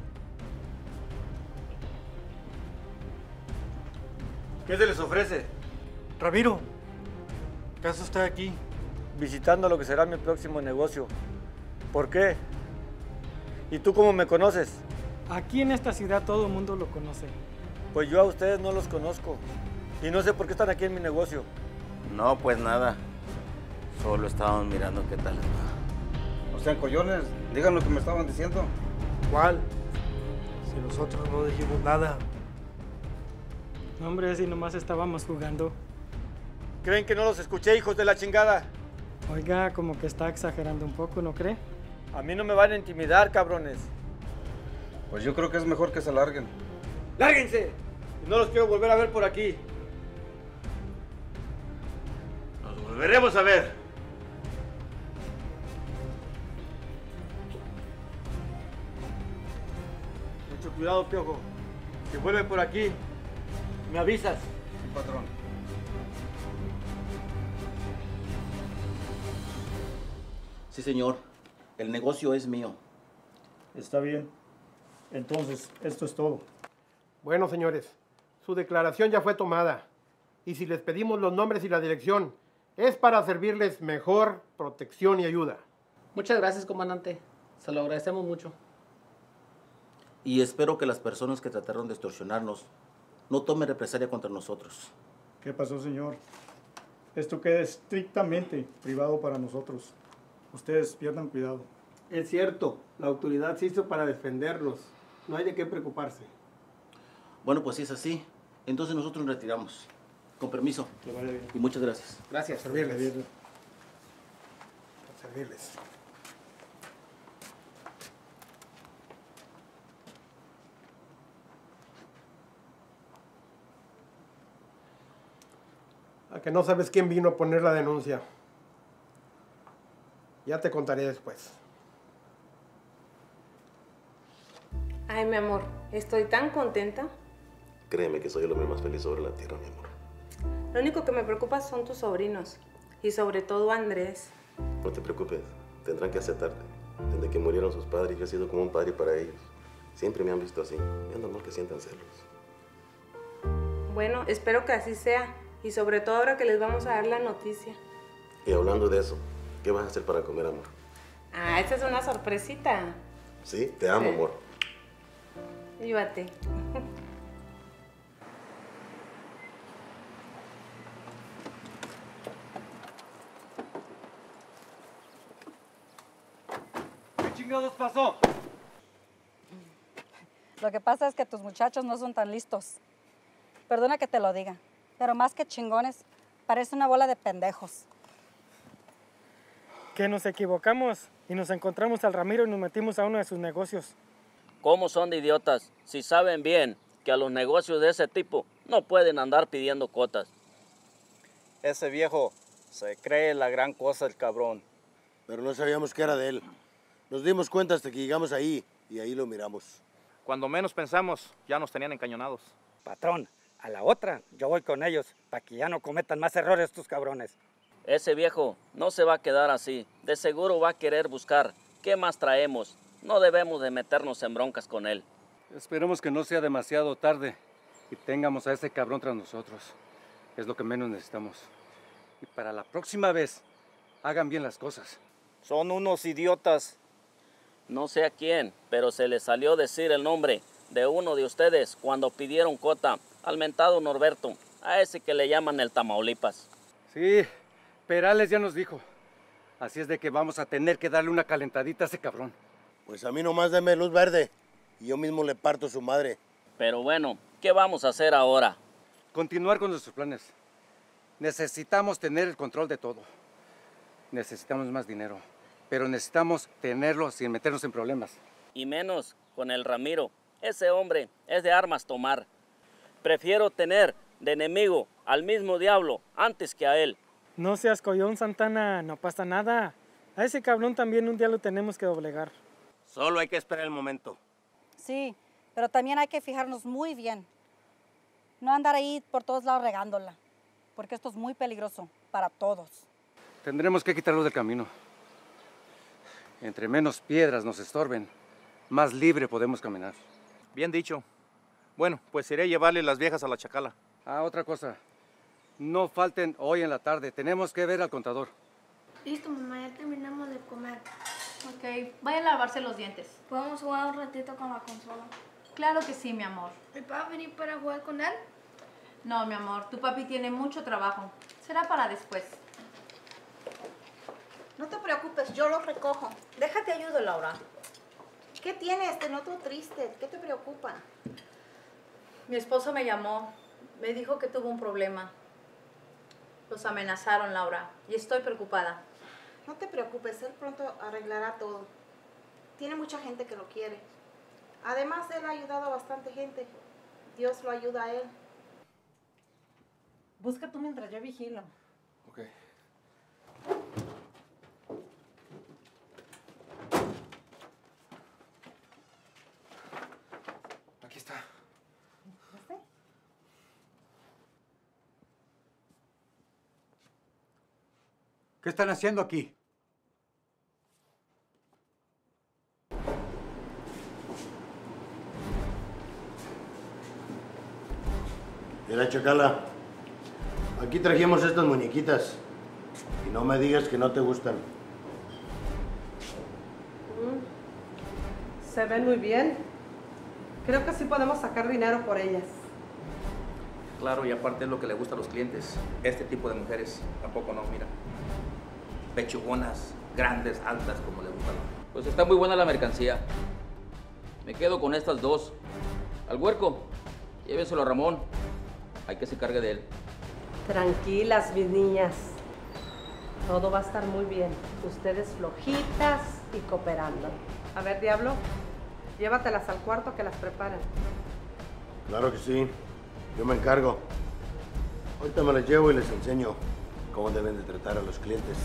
¿Qué se les ofrece? Ramiro, ¿qué hace usted aquí? Visitando lo que será mi próximo negocio. ¿Por qué? ¿Y tú cómo me conoces? Aquí en esta ciudad todo el mundo lo conoce. Pues yo a ustedes no los conozco. Y no sé por qué están aquí en mi negocio. No, pues nada. Solo estábamos mirando qué tal les va. No sean collones, digan lo que me estaban diciendo. ¿Cuál? Si nosotros no dijimos nada. No, hombre, si nomás estábamos jugando. ¿Creen que no los escuché, hijos de la chingada? Oiga, como que está exagerando un poco, ¿no cree? A mí no me van a intimidar, cabrones. Pues yo creo que es mejor que se larguen. ¡Lárguense! Y no los quiero volver a ver por aquí. Nos volveremos a ver. Mucho cuidado, Piojo. Si vuelve por aquí, me avisas. Sí, patrón. Sí, señor. El negocio es mío. Está bien. Entonces, esto es todo. Bueno, señores, su declaración ya fue tomada. Y si les pedimos los nombres y la dirección, es para servirles mejor protección y ayuda. Muchas gracias, comandante. Se lo agradecemos mucho. Y espero que las personas que trataron de extorsionarnos no tomen represalia contra nosotros. ¿Qué pasó, señor? Esto queda estrictamente privado para nosotros. Ustedes pierdan cuidado. Es cierto, la autoridad se hizo para defenderlos. No hay de qué preocuparse. Bueno, pues si es así, entonces nosotros nos retiramos. Con permiso. Que vaya bien. Y muchas gracias. Gracias. Servirles. Servirles. A que no sabes quién vino a poner la denuncia. Ya te contaré después. Ay, mi amor, estoy tan contenta. Créeme que soy el hombre más feliz sobre la tierra, mi amor. Lo único que me preocupa son tus sobrinos. Y sobre todo Andrés. No te preocupes, tendrán que aceptarte. Desde que murieron sus padres, yo he sido como un padre para ellos. Siempre me han visto así. Es normal que sientan celos. Bueno, espero que así sea. Y sobre todo ahora que les vamos a dar la noticia. Y hablando de eso, ¿qué vas a hacer para comer, amor? Ah, esta es una sorpresita. Sí, te amo, amor. Llévate. ¿Qué chingados pasó? Lo que pasa es que tus muchachos no son tan listos. Perdona que te lo diga, pero más que chingones, parece una bola de pendejos. Que nos equivocamos y nos encontramos al Ramiro y nos metimos a uno de sus negocios. ¿Cómo son de idiotas si saben bien que a los negocios de ese tipo no pueden andar pidiendo cotas? Ese viejo se cree la gran cosa, el cabrón. Pero no sabíamos que era de él. Nos dimos cuenta hasta que llegamos ahí y ahí lo miramos. Cuando menos pensamos, ya nos tenían encañonados. Patrón, a la otra yo voy con ellos para que ya no cometan más errores estos cabrones. Ese viejo no se va a quedar así. De seguro va a querer buscar qué más traemos. No debemos de meternos en broncas con él. Esperemos que no sea demasiado tarde y tengamos a ese cabrón tras nosotros. Es lo que menos necesitamos. Y para la próxima vez, hagan bien las cosas. Son unos idiotas. No sé a quién, pero se les salió decir el nombre de uno de ustedes cuando pidieron cota al mentado Norberto, a ese que le llaman el Tamaulipas. Sí, Perales ya nos dijo. Así es de que vamos a tener que darle una calentadita a ese cabrón. Pues a mí nomás deme luz verde y yo mismo le parto su madre. Pero bueno, ¿qué vamos a hacer ahora? Continuar con nuestros planes. Necesitamos tener el control de todo. Necesitamos más dinero, pero necesitamos tenerlo sin meternos en problemas. Y menos con el Ramiro. Ese hombre es de armas tomar. Prefiero tener de enemigo al mismo diablo antes que a él. No seas collón, Santana, no pasa nada. A ese cabrón también un día lo tenemos que doblegar. Solo hay que esperar el momento. Sí, pero también hay que fijarnos muy bien, No andar ahí por todos lados regándola, porque esto es muy peligroso para todos. Tendremos que quitarlo del camino. Entre menos piedras nos estorben, más libre podemos caminar. Bien dicho. Bueno, pues iré a llevarle las viejas a la chacala. Ah, otra cosa. No falten hoy en la tarde. Tenemos que ver al contador. Listo, mamá, ya terminamos de comer. Ok, vaya a lavarse los dientes. ¿Podemos jugar un ratito con la consola? Claro que sí, mi amor. ¿Mi papá va a venir para jugar con él? No, mi amor, tu papi tiene mucho trabajo. Será para después. No te preocupes, yo lo recojo. Déjate ayudo, Laura. ¿Qué tienes? Te noto triste. ¿Qué te preocupa? Mi esposo me llamó. Me dijo que tuvo un problema. Los amenazaron, Laura, y estoy preocupada. No te preocupes, él pronto arreglará todo. Tiene mucha gente que lo quiere. Además, él ha ayudado a bastante gente. Dios lo ayuda a él. Busca tú mientras yo vigilo. Ok. Aquí está. ¿Este? ¿Qué están haciendo aquí? Mira, Chacala, aquí trajimos estas muñequitas y no me digas que no te gustan. Mm. Se ven muy bien. Creo que sí podemos sacar dinero por ellas. Claro, y aparte es lo que le gusta a los clientes. Este tipo de mujeres, tampoco no, mira. Pechugonas, grandes, altas, como le gustan. Pues está muy buena la mercancía. Me quedo con estas dos. Al huerco, lléveselo a Ramón. Hay que se cargue de él. Tranquilas, mis niñas. Todo va a estar muy bien. Ustedes flojitas y cooperando. A ver, Diablo, llévatelas al cuarto que las preparen. Claro que sí. Yo me encargo. Ahorita me las llevo y les enseño cómo deben de tratar a los clientes.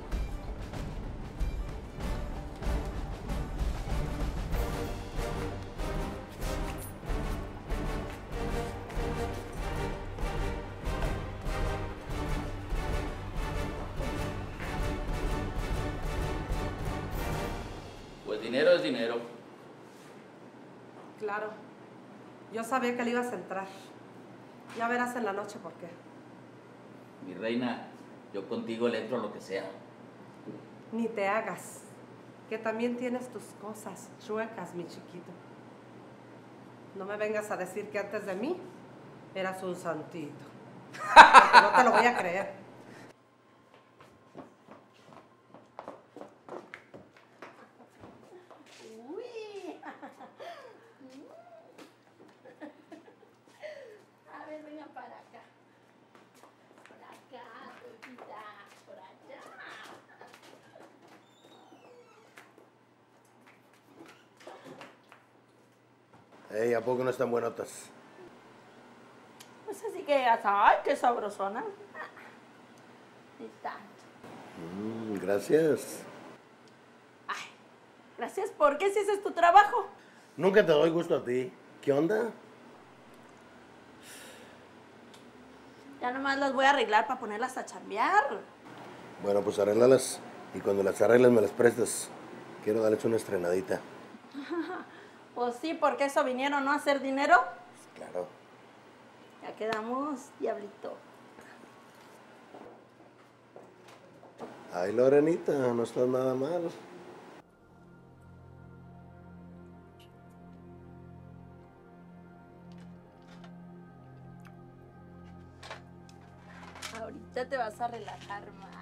Pues dinero es dinero. Claro. Yo sabía que le ibas a entrar. Ya verás en la noche por qué. Mi reina, yo contigo le entro a lo que sea. Ni te hagas. Que también tienes tus cosas chuecas, mi chiquito. No me vengas a decir que antes de mí eras un santito. Porque no te lo voy a creer. A ver, venga para acá. Por acá, Pepita, por allá. Ey, ¿a poco no están buenotas? Pues así que digas, ay, qué sabrosona. Ni tanto. Mm, gracias. Gracias, ¿por qué? Si ese es tu trabajo. Nunca te doy gusto a ti. ¿Qué onda? Ya nomás las voy a arreglar para ponerlas a chambear. Bueno, pues arréglalas. Y cuando las arregles me las prestas. Quiero darles una estrenadita. Pues sí, porque eso vinieron, ¿no? A hacer dinero. Claro. Ya quedamos, diablito. Ay, Lorenita, no estás nada mal. Ahorita te vas a relajar más.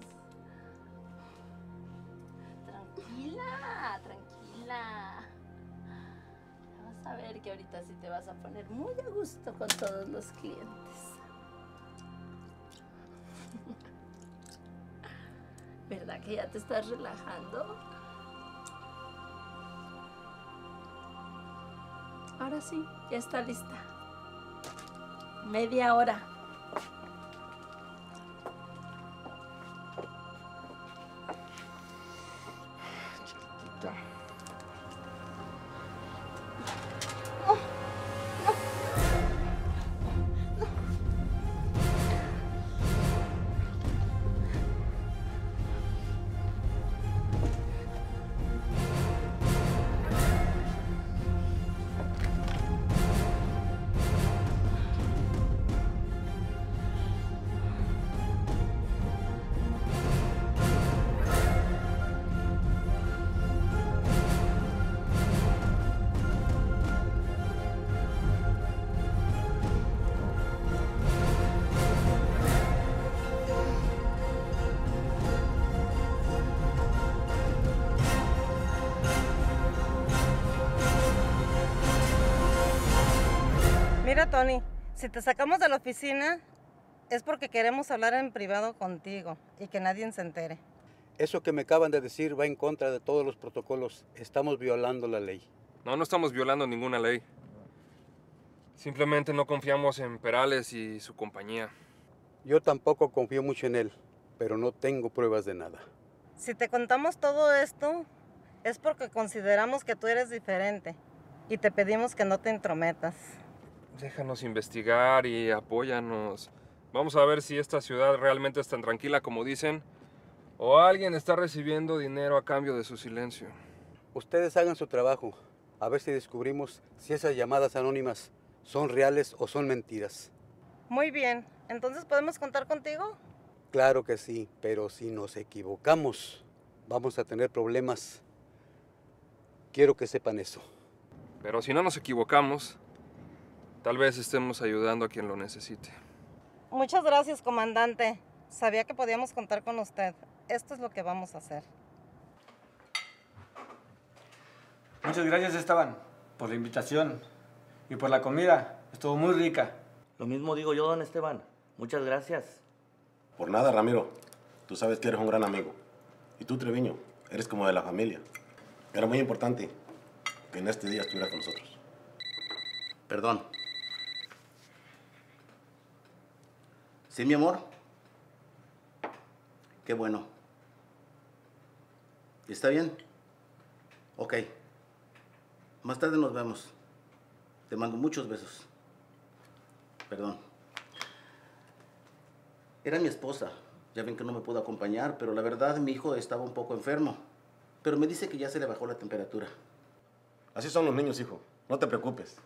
Tranquila, tranquila. Vas a ver que ahorita sí te vas a poner muy a gusto con todos los clientes. ¿Verdad que ya te estás relajando? Ahora sí, ya está lista. Media hora. Mira, Tony, si te sacamos de la oficina es porque queremos hablar en privado contigo y que nadie se entere. Eso que me acaban de decir va en contra de todos los protocolos. Estamos violando la ley. No, no estamos violando ninguna ley. Simplemente no confiamos en Perales y su compañía. Yo tampoco confío mucho en él, pero no tengo pruebas de nada. Si te contamos todo esto, es porque consideramos que tú eres diferente y te pedimos que no te entrometas. Déjanos investigar y apóyanos. Vamos a ver si esta ciudad realmente es tan tranquila como dicen, o alguien está recibiendo dinero a cambio de su silencio. Ustedes hagan su trabajo, a ver si descubrimos si esas llamadas anónimas son reales o son mentiras. Muy bien, ¿entonces podemos contar contigo? Claro que sí, pero si nos equivocamos, vamos a tener problemas. Quiero que sepan eso. Pero si no nos equivocamos, tal vez estemos ayudando a quien lo necesite. Muchas gracias, comandante. Sabía que podíamos contar con usted. Esto es lo que vamos a hacer. Muchas gracias, Esteban, por la invitación y por la comida. Estuvo muy rica. Lo mismo digo yo, don Esteban. Muchas gracias. Por nada, Ramiro. Tú sabes que eres un gran amigo. Y tú, Treviño, eres como de la familia. Era muy importante que en este día estuvieras con nosotros. Perdón. ¿Sí, mi amor? Qué bueno. ¿Está bien? Ok. Más tarde nos vemos. Te mando muchos besos. Perdón. Era mi esposa. Ya ven que no me pudo acompañar, pero la verdad mi hijo estaba un poco enfermo. Pero me dice que ya se le bajó la temperatura. Así son los niños, hijo. No te preocupes.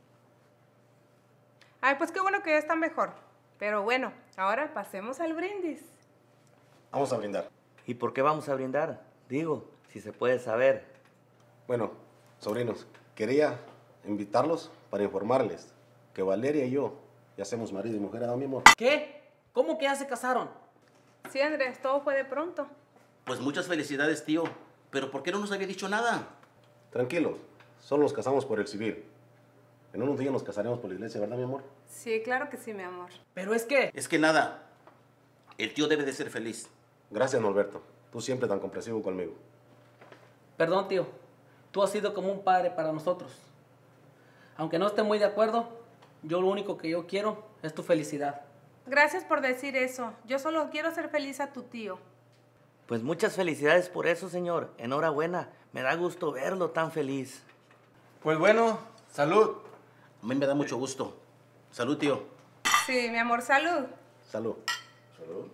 Ay, pues qué bueno que ya está mejor. Pero bueno, ahora pasemos al brindis. Vamos a brindar. ¿Y por qué vamos a brindar? Digo, si se puede saber. Bueno, sobrinos, quería invitarlos para informarles que Valeria y yo ya somos marido y mujer, ¿verdad, mi amor? ¿Qué? ¿Cómo que ya se casaron? Sí, Andrés, todo fue de pronto. Pues muchas felicidades, tío. ¿Pero por qué no nos había dicho nada? Tranquilos, solo nos casamos por el civil. En unos días nos casaremos por la iglesia, ¿verdad, mi amor? Sí, claro que sí, mi amor. Pero es que... Es que nada. El tío debe de ser feliz. Gracias, Norberto. Tú siempre tan comprensivo conmigo. Perdón, tío. Tú has sido como un padre para nosotros. Aunque no esté muy de acuerdo, yo lo único que yo quiero es tu felicidad. Gracias por decir eso. Yo solo quiero hacer feliz a tu tío. Pues muchas felicidades por eso, señor. Enhorabuena. Me da gusto verlo tan feliz. Pues bueno, salud. A mí me da mucho gusto. Salud, tío. Sí, mi amor, salud. Salud. Salud.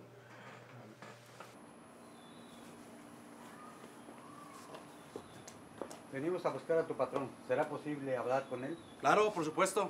Venimos a buscar a tu patrón. ¿Será posible hablar con él? Claro, por supuesto.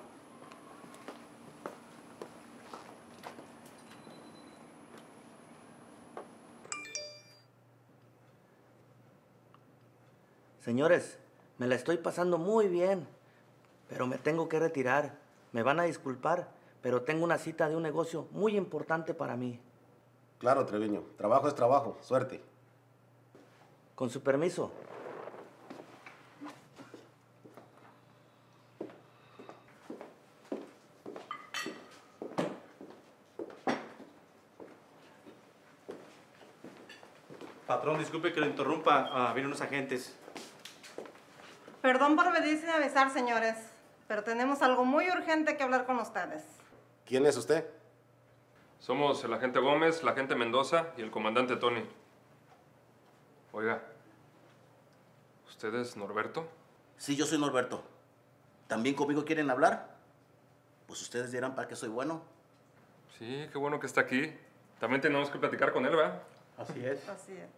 Señores, me la estoy pasando muy bien, pero me tengo que retirar. Me van a disculpar, pero tengo una cita de un negocio muy importante para mí. Claro, Treviño. Trabajo es trabajo. Suerte. Con su permiso. Patrón, disculpe que lo interrumpa. Ah, vienen unos agentes. Perdón por venir sin avisar, señores, pero tenemos algo muy urgente que hablar con ustedes. ¿Quién es usted? Somos el agente Gómez, la agente Mendoza y el comandante Tony. Oiga, ¿usted es Norberto? Sí, yo soy Norberto. ¿También conmigo quieren hablar? Pues ustedes dirán para qué soy bueno. Sí, qué bueno que está aquí. También tenemos que platicar con él, ¿verdad? Así es. Así es.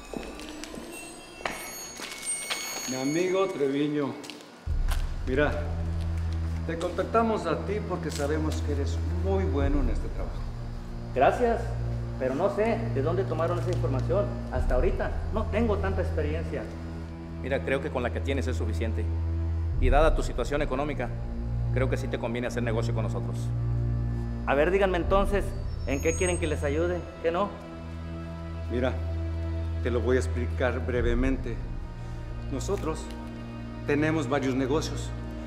Mi amigo Treviño, mira, te contactamos a ti porque sabemos que eres muy bueno en este trabajo. Gracias, pero no sé de dónde tomaron esa información. Hasta ahorita no tengo tanta experiencia. Mira, creo que con la que tienes es suficiente. Y dada tu situación económica, creo que sí te conviene hacer negocio con nosotros. A ver, díganme entonces, ¿en qué quieren que les ayude? ¿Qué no? Mira, te lo voy a explicar brevemente. Nosotros tenemos varios negocios,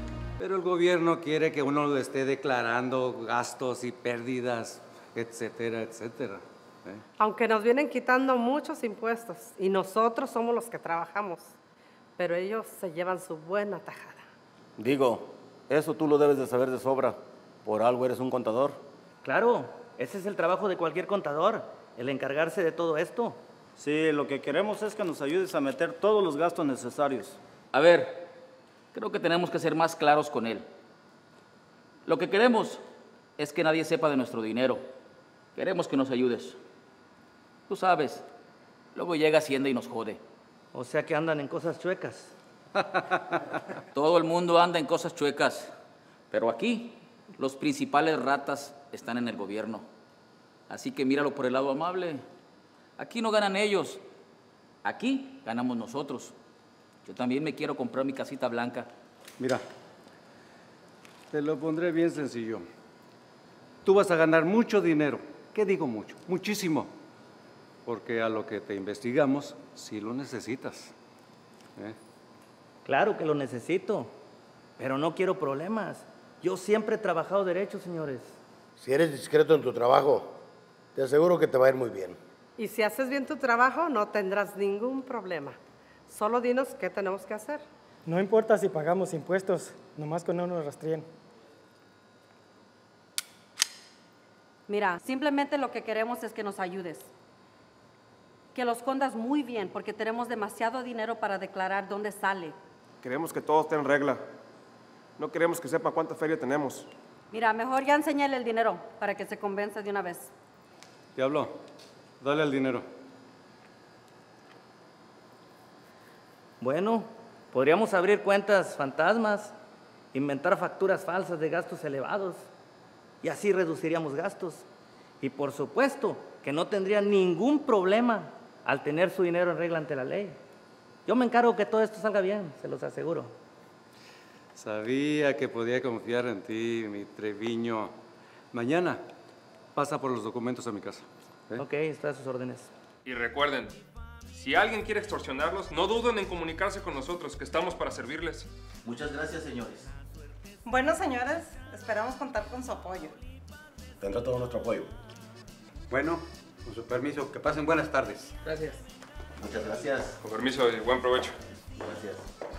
Pero el gobierno quiere que uno le esté declarando gastos y pérdidas, etcétera, etcétera. ¿eh? Aunque nos vienen quitando muchos impuestos y nosotros somos los que trabajamos, pero ellos se llevan su buena tajada. Digo, eso tú lo debes de saber de sobra. Por algo eres un contador. Claro, ese es el trabajo de cualquier contador, el encargarse de todo esto. Sí, lo que queremos es que nos ayudes a meter todos los gastos necesarios. A ver, creo que tenemos que ser más claros con él. Lo que queremos es que nadie sepa de nuestro dinero. Queremos que nos ayudes. Tú sabes, luego llega Hacienda y nos jode. O sea que andan en cosas chuecas. Todo el mundo anda en cosas chuecas, pero aquí los principales ratas están en el gobierno. Así que míralo por el lado amable. Aquí no ganan ellos, aquí ganamos nosotros. Yo también me quiero comprar mi casita blanca. Mira, te lo pondré bien sencillo. Tú vas a ganar mucho dinero. ¿Qué digo mucho? Muchísimo. Porque a lo que te investigamos, sí lo necesitas. ¿eh? Claro que lo necesito, pero no quiero problemas. Yo siempre he trabajado derecho, señores. Si eres discreto en tu trabajo, te aseguro que te va a ir muy bien. Y si haces bien tu trabajo, no tendrás ningún problema. Solo dinos qué tenemos que hacer. No importa si pagamos impuestos, nomás que no nos rastríen. Mira, simplemente lo que queremos es que nos ayudes. Que lo escondas muy bien, porque tenemos demasiado dinero para declarar dónde sale. Queremos que todo esté en regla. No queremos que sepa cuánta feria tenemos. Mira, mejor ya enséñale el dinero para que se convenza de una vez. Diablo, dale el dinero. Bueno, podríamos abrir cuentas fantasmas, inventar facturas falsas de gastos elevados y así reduciríamos gastos. Y por supuesto que no tendría ningún problema al tener su dinero en regla ante la ley. Yo me encargo que todo esto salga bien, se los aseguro. Sabía que podía confiar en ti, mi Treviño. Mañana pasa por los documentos a mi casa. ¿eh? Ok, está a sus órdenes. Y recuerden, si alguien quiere extorsionarlos, no duden en comunicarse con nosotros, que estamos para servirles. Muchas gracias, señores. Bueno, señores, esperamos contar con su apoyo. Tendrá todo nuestro apoyo. Bueno, con su permiso, que pasen buenas tardes. Gracias. Muchas gracias. Con permiso y buen provecho. Gracias.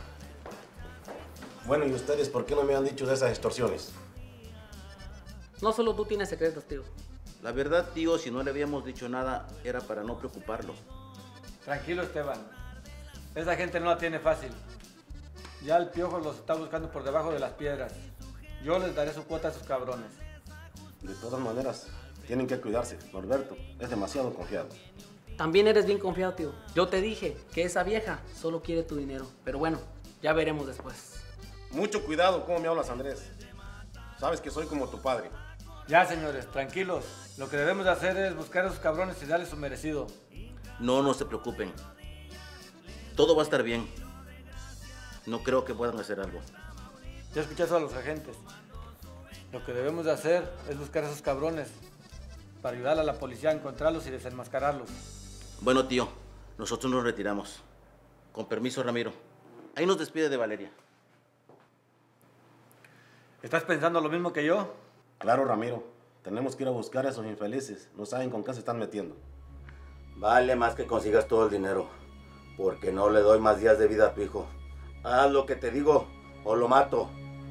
Bueno, ¿y ustedes por qué no me han dicho de esas extorsiones? No solo tú tienes secretos, tío. La verdad, tío, si no le habíamos dicho nada, era para no preocuparlo. Tranquilo, Esteban. Esa gente no la tiene fácil. Ya el Piojo los está buscando por debajo de las piedras. Yo les daré su cuota a esos cabrones. De todas maneras, tienen que cuidarse. Norberto es demasiado confiado. También eres bien confiado, tío. Yo te dije que esa vieja solo quiere tu dinero. Pero bueno, ya veremos después. Mucho cuidado cómo me hablas, Andrés. Sabes que soy como tu padre. Ya, señores, tranquilos. Lo que debemos de hacer es buscar a esos cabrones y darles su merecido. No, no se preocupen. Todo va a estar bien. No creo que puedan hacer algo. Ya escuchaste a los agentes. Lo que debemos de hacer es buscar a esos cabrones para ayudar a la policía a encontrarlos y desenmascararlos. Bueno, tío, nosotros nos retiramos. Con permiso, Ramiro. Ahí nos despide de Valeria. ¿Estás pensando lo mismo que yo? Claro, Ramiro. Tenemos que ir a buscar a esos infelices. No saben con qué se están metiendo. Vale más que consigas todo el dinero, porque no le doy más días de vida a tu hijo. Haz lo que te digo o lo mato.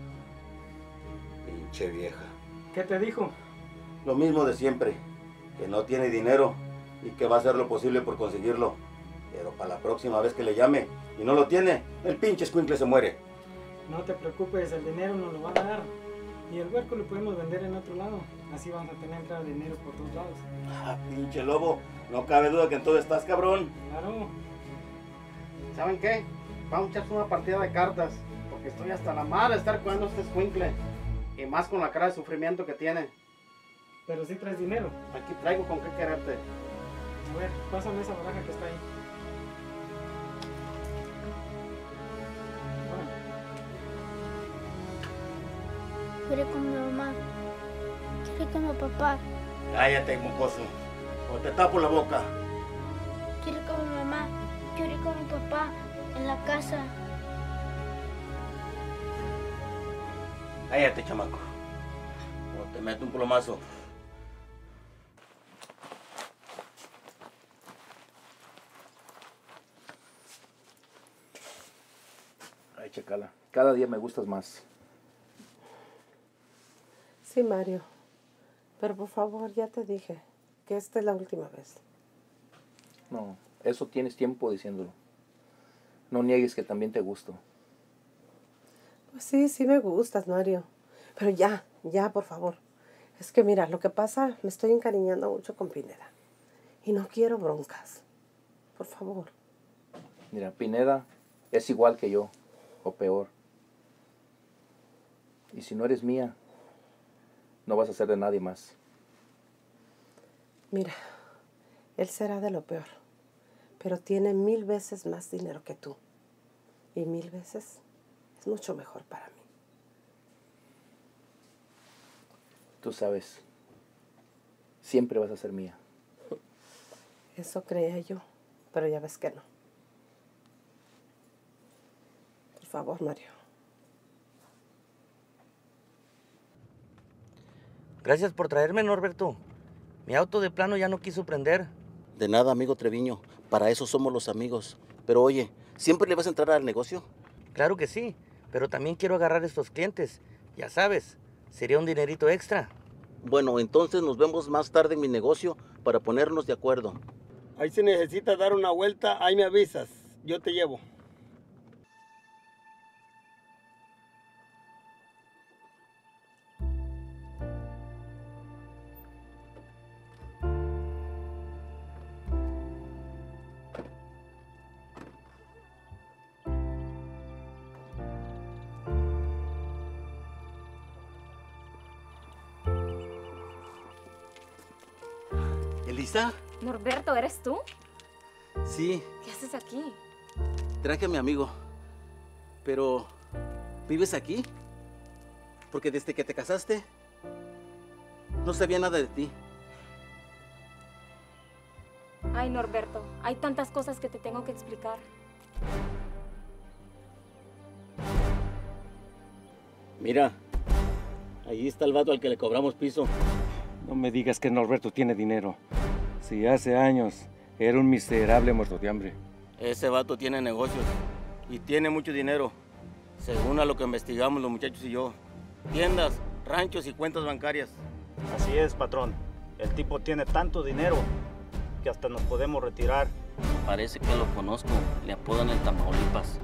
Pinche vieja. ¿Qué te dijo? Lo mismo de siempre, que no tiene dinero y que va a hacer lo posible por conseguirlo. Pero para la próxima vez que le llame y no lo tiene, el pinche escuincle se muere. No te preocupes, el dinero nos lo van a dar. Y el huerco lo podemos vender en otro lado. Así vamos a tener entrada de dinero por todos lados. Ah, pinche lobo, no cabe duda que en todo estás cabrón. Claro. ¿Saben qué? Vamos a echarse una partida de cartas, porque estoy hasta la madre de estar jugando este escuincle. Y más con la cara de sufrimiento que tiene. Pero sí traes dinero. Aquí traigo con qué quererte. A ver, pásame esa baraja que está ahí. Quiero con mi mamá. Quiero con mi papá. Cállate, mocoso, o te tapo la boca. Quiero con mi mamá. Quiero con mi papá en la casa. Cállate, chamaco. O te meto un plomazo. Ay, Chacala, cada día me gustas más. Sí, Mario. Pero por favor, ya te dije que esta es la última vez. No, eso tienes tiempo diciéndolo. No niegues que también te gusto. Pues sí, sí me gustas, Mario. Pero ya, ya, por favor. Es que mira, lo que pasa, me estoy encariñando mucho con Pineda. Y no quiero broncas. Por favor. Mira, Pineda es igual que yo, o peor. Y si no eres mía, no vas a ser de nadie más. Mira, él será de lo peor. Pero tiene mil veces más dinero que tú. Y mil veces es mucho mejor para mí. Tú sabes, siempre vas a ser mía. Eso creía yo, pero ya ves que no. Por favor, Mario. Gracias por traerme, Norberto. Mi auto de plano ya no quiso prender. De nada, amigo Treviño. Para eso somos los amigos. Pero oye, ¿siempre le vas a entrar al negocio? Claro que sí, pero también quiero agarrar estos clientes. Ya sabes, sería un dinerito extra. Bueno, entonces nos vemos más tarde en mi negocio para ponernos de acuerdo. Ahí si necesitas dar una vuelta, ahí me avisas. Yo te llevo. ¿Elisa? Norberto, ¿eres tú? Sí, ¿Qué haces aquí? traje a mi amigo. Pero, ¿vives aquí? Porque desde que te casaste, no sabía nada de ti. Ay, Norberto, hay tantas cosas que te tengo que explicar. Mira, ahí está el vato al que le cobramos piso. No me digas que Norberto tiene dinero. Si hace años era un miserable muerto de hambre. Ese vato tiene negocios y tiene mucho dinero, según a lo que investigamos los muchachos y yo. Tiendas, ranchos y cuentas bancarias. Así es, patrón. El tipo tiene tanto dinero que hasta nos podemos retirar. Parece que lo conozco. Le apodan el Tamaulipas.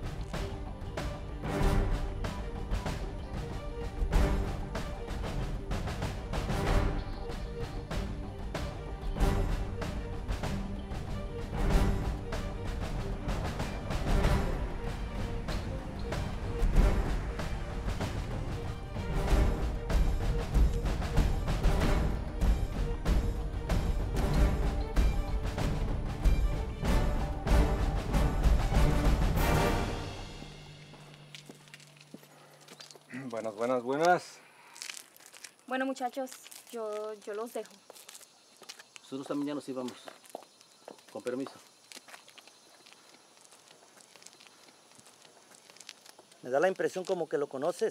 Buenas, buenas, buenas. Bueno, muchachos, yo, yo los dejo. Nosotros también ya nos íbamos. Con permiso. Me da la impresión como que lo conoces.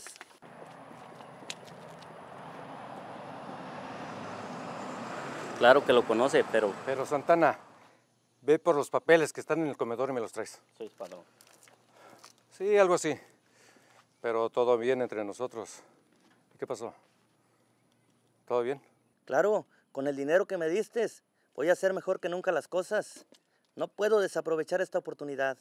Claro que lo conoce, pero... Pero, Santana, ve por los papeles que están en el comedor y me los traes. Soy padrón. Sí, algo así. Pero todo bien entre nosotros. ¿Qué pasó? ¿Todo bien? Claro, con el dinero que me diste, voy a hacer mejor que nunca las cosas. No puedo desaprovechar esta oportunidad.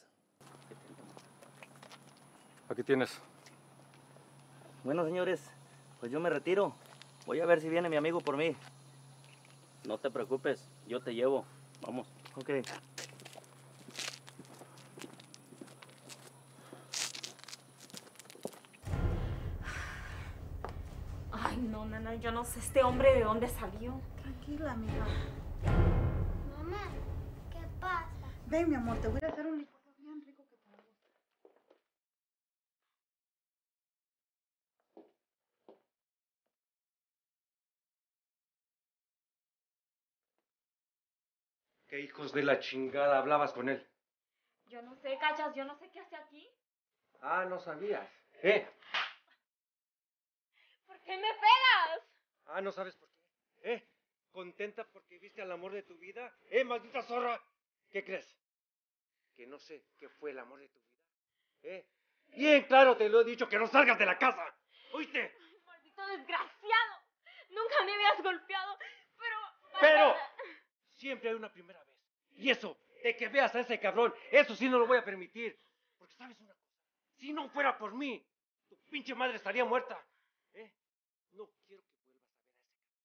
Aquí tienes. Bueno, señores, pues yo me retiro. Voy a ver si viene mi amigo por mí. No te preocupes, yo te llevo. Vamos. Ok. Ay, no, nana, yo no sé este hombre de dónde salió. Tranquila, amiga. Mamá, ¿qué pasa? Ven, mi amor, te voy a hacer un licuado bien rico que te va a gustar. ¿Qué hijos de la chingada hablabas con él? Yo no sé, Cachas, yo no sé qué hace aquí. Ah, no sabías. ¿Eh? qué me pegas? Ah, ¿no sabes por qué? ¿Eh? ¿Contenta porque viste al amor de tu vida? ¿Eh, maldita zorra? ¿Qué crees? Que no sé qué fue el amor de tu vida. ¿Eh? Bien claro te lo he dicho, que no salgas de la casa. ¿Oíste? Ay, maldito desgraciado. Nunca me habías golpeado, pero... Pero siempre hay una primera vez. Y eso, de que veas a ese cabrón, eso sí no lo voy a permitir. Porque sabes una cosa, si no fuera por mí, tu pinche madre estaría muerta. ¿Eh? No quiero que vuelvas a ver a ese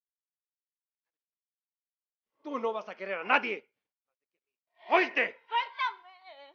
cabrón. Tú no vas a querer a nadie. ¿Oíste? ¡Suéltame!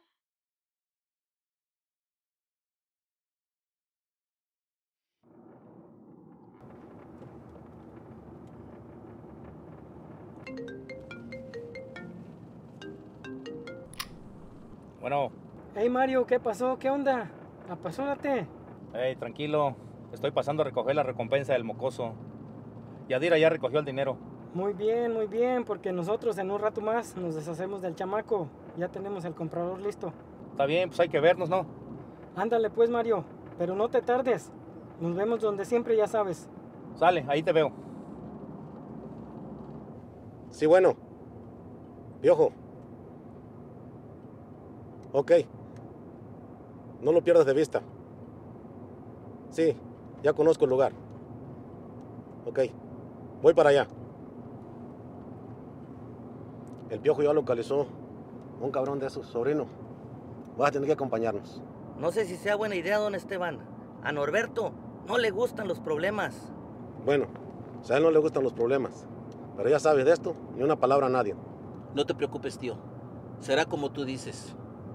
Bueno. Hey Mario, ¿qué pasó? ¿Qué onda? Apasúrate. Hey, tranquilo. Estoy pasando a recoger la recompensa del mocoso. Yadira ya recogió el dinero. Muy bien, muy bien, porque nosotros en un rato más nos deshacemos del chamaco. Ya tenemos el comprador listo. Está bien, pues hay que vernos, ¿no? Ándale pues, Mario, pero no te tardes. Nos vemos donde siempre, ya sabes. Sale, ahí te veo. Sí, bueno. Piojo. Ok. No lo pierdas de vista. Sí, ya conozco el lugar. Ok, voy para allá. El Piojo ya localizó un cabrón de esos, sobrino. Vas a tener que acompañarnos. No sé si sea buena idea, don Esteban. A Norberto no le gustan los problemas. Bueno, a él no le gustan los problemas. Pero ya sabes de esto, ni una palabra a nadie. No te preocupes, tío. Será como tú dices.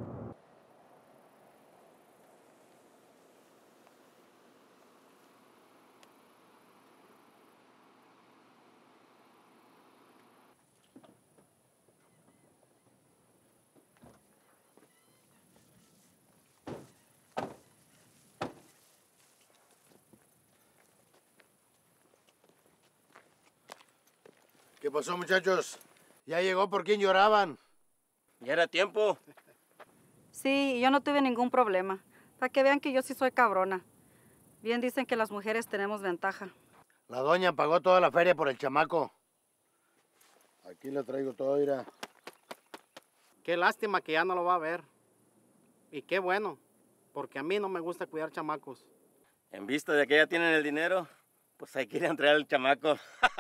¿Qué pasó, muchachos? ¿Ya llegó por quien lloraban? Ya era tiempo. Sí, yo no tuve ningún problema. Para que vean que yo sí soy cabrona. Bien dicen que las mujeres tenemos ventaja. La doña pagó toda la feria por el chamaco. Aquí le traigo todo, mira. Qué lástima que ya no lo va a ver. Y qué bueno, porque a mí no me gusta cuidar chamacos. En vista de que ya tienen el dinero, pues hay que ir a entregar al chamaco.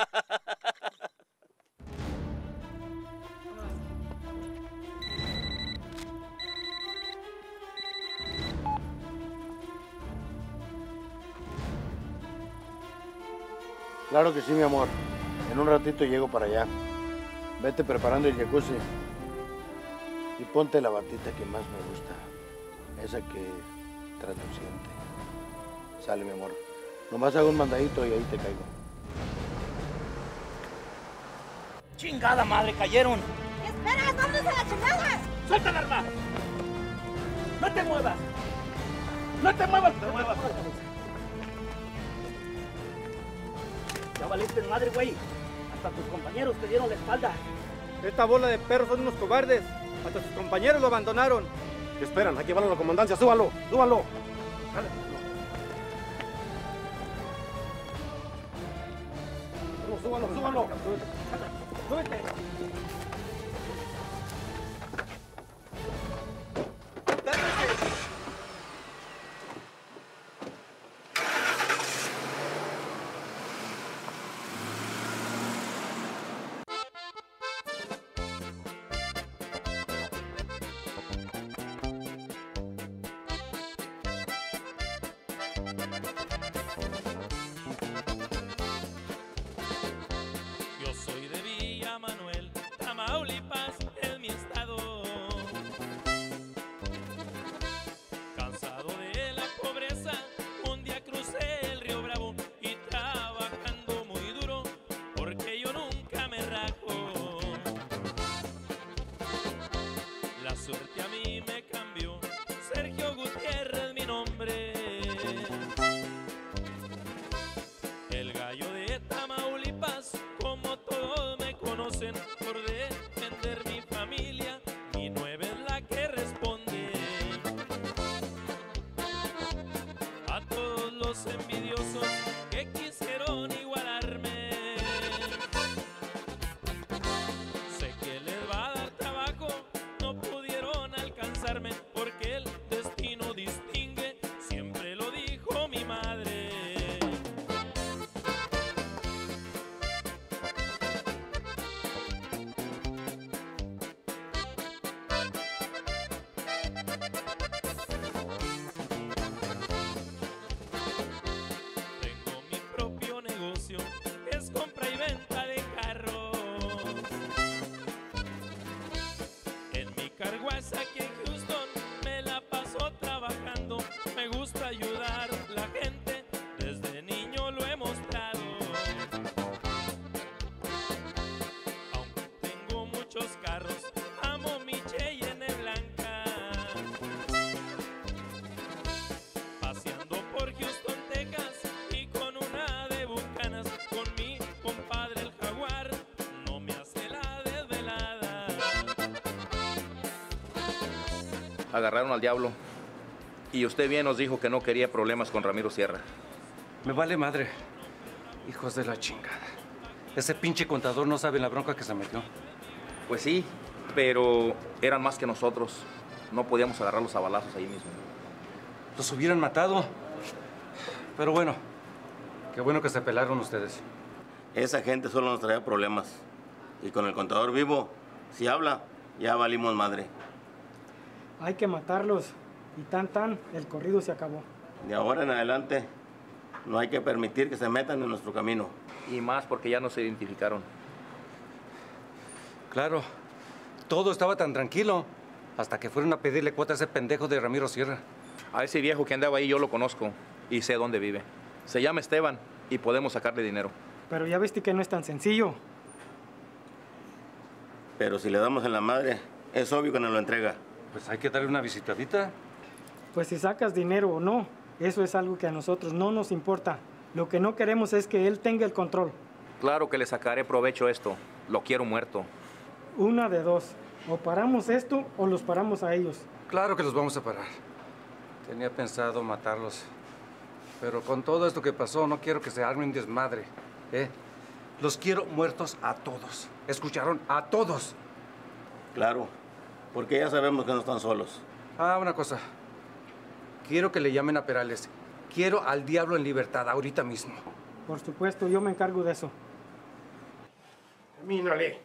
Claro que sí, mi amor. En un ratito llego para allá. Vete preparando el jacuzzi. Y ponte la batita que más me gusta. Esa que transluciente. Sale, mi amor. Nomás hago un mandadito y ahí te caigo. ¡Chingada madre, cayeron! ¡Espera! ¿Dónde se la chingada? ¡Suelta el arma! ¡No te muevas! ¡No te muevas! ¡No te muevas! Ya valiste madre, güey. Hasta tus compañeros te dieron la espalda. Esta bola de perros son unos cobardes. Hasta sus compañeros lo abandonaron. ¿Qué esperan? Hay que llevarlo a la comandancia. ¡Súbalo! ¡Súbalo! Dale. ¡Súbalo! ¡Súbalo! ¡Súbete! Yo soy de Villa Manuel, Tamaulipas, es mi estado. Cansado de la pobreza, un día crucé el río Bravo y trabajando muy duro, porque yo nunca me rajo. La suerte a mí me cambió, Sergio Gutiérrez mi nombre. El gallo de Tamaulipas, como todos me conocen, por defender mi familia, mi nueve es la que responde. A todos los envidiosos que quisieran agarraron al diablo. Y usted bien nos dijo que no quería problemas con Ramiro Sierra. Me vale madre. Hijos de la chingada. Ese pinche contador no sabe la bronca que se metió. Pues sí, pero eran más que nosotros. No podíamos agarrarlos a balazos ahí mismo. Los hubieran matado. Pero bueno, qué bueno que se pelaron ustedes. Esa gente solo nos traía problemas. Y con el contador vivo, si habla, ya valimos madre. Hay que matarlos. Y tan tan, el corrido se acabó. De ahora en adelante, no hay que permitir que se metan en nuestro camino. Y más porque ya no se identificaron. Claro, todo estaba tan tranquilo hasta que fueron a pedirle cuota a ese pendejo de Ramiro Sierra. A ese viejo que andaba ahí yo lo conozco y sé dónde vive. Se llama Esteban y podemos sacarle dinero. Pero ya viste que no es tan sencillo. Pero si le damos en la madre, es obvio que nos lo entrega. Pues hay que darle una visitadita. Pues si sacas dinero o no, eso es algo que a nosotros no nos importa. Lo que no queremos es que él tenga el control. Claro que le sacaré provecho a esto. Lo quiero muerto. Una de dos. O paramos esto o los paramos a ellos. Claro que los vamos a parar. Tenía pensado matarlos. Pero con todo esto que pasó, no quiero que se arme un desmadre. ¿eh? Los quiero muertos a todos. ¿Escucharon? A todos. Claro, porque ya sabemos que no están solos. Ah, una cosa. Quiero que le llamen a Perales. Quiero al diablo en libertad, ahorita mismo. Por supuesto, yo me encargo de eso. Camínale.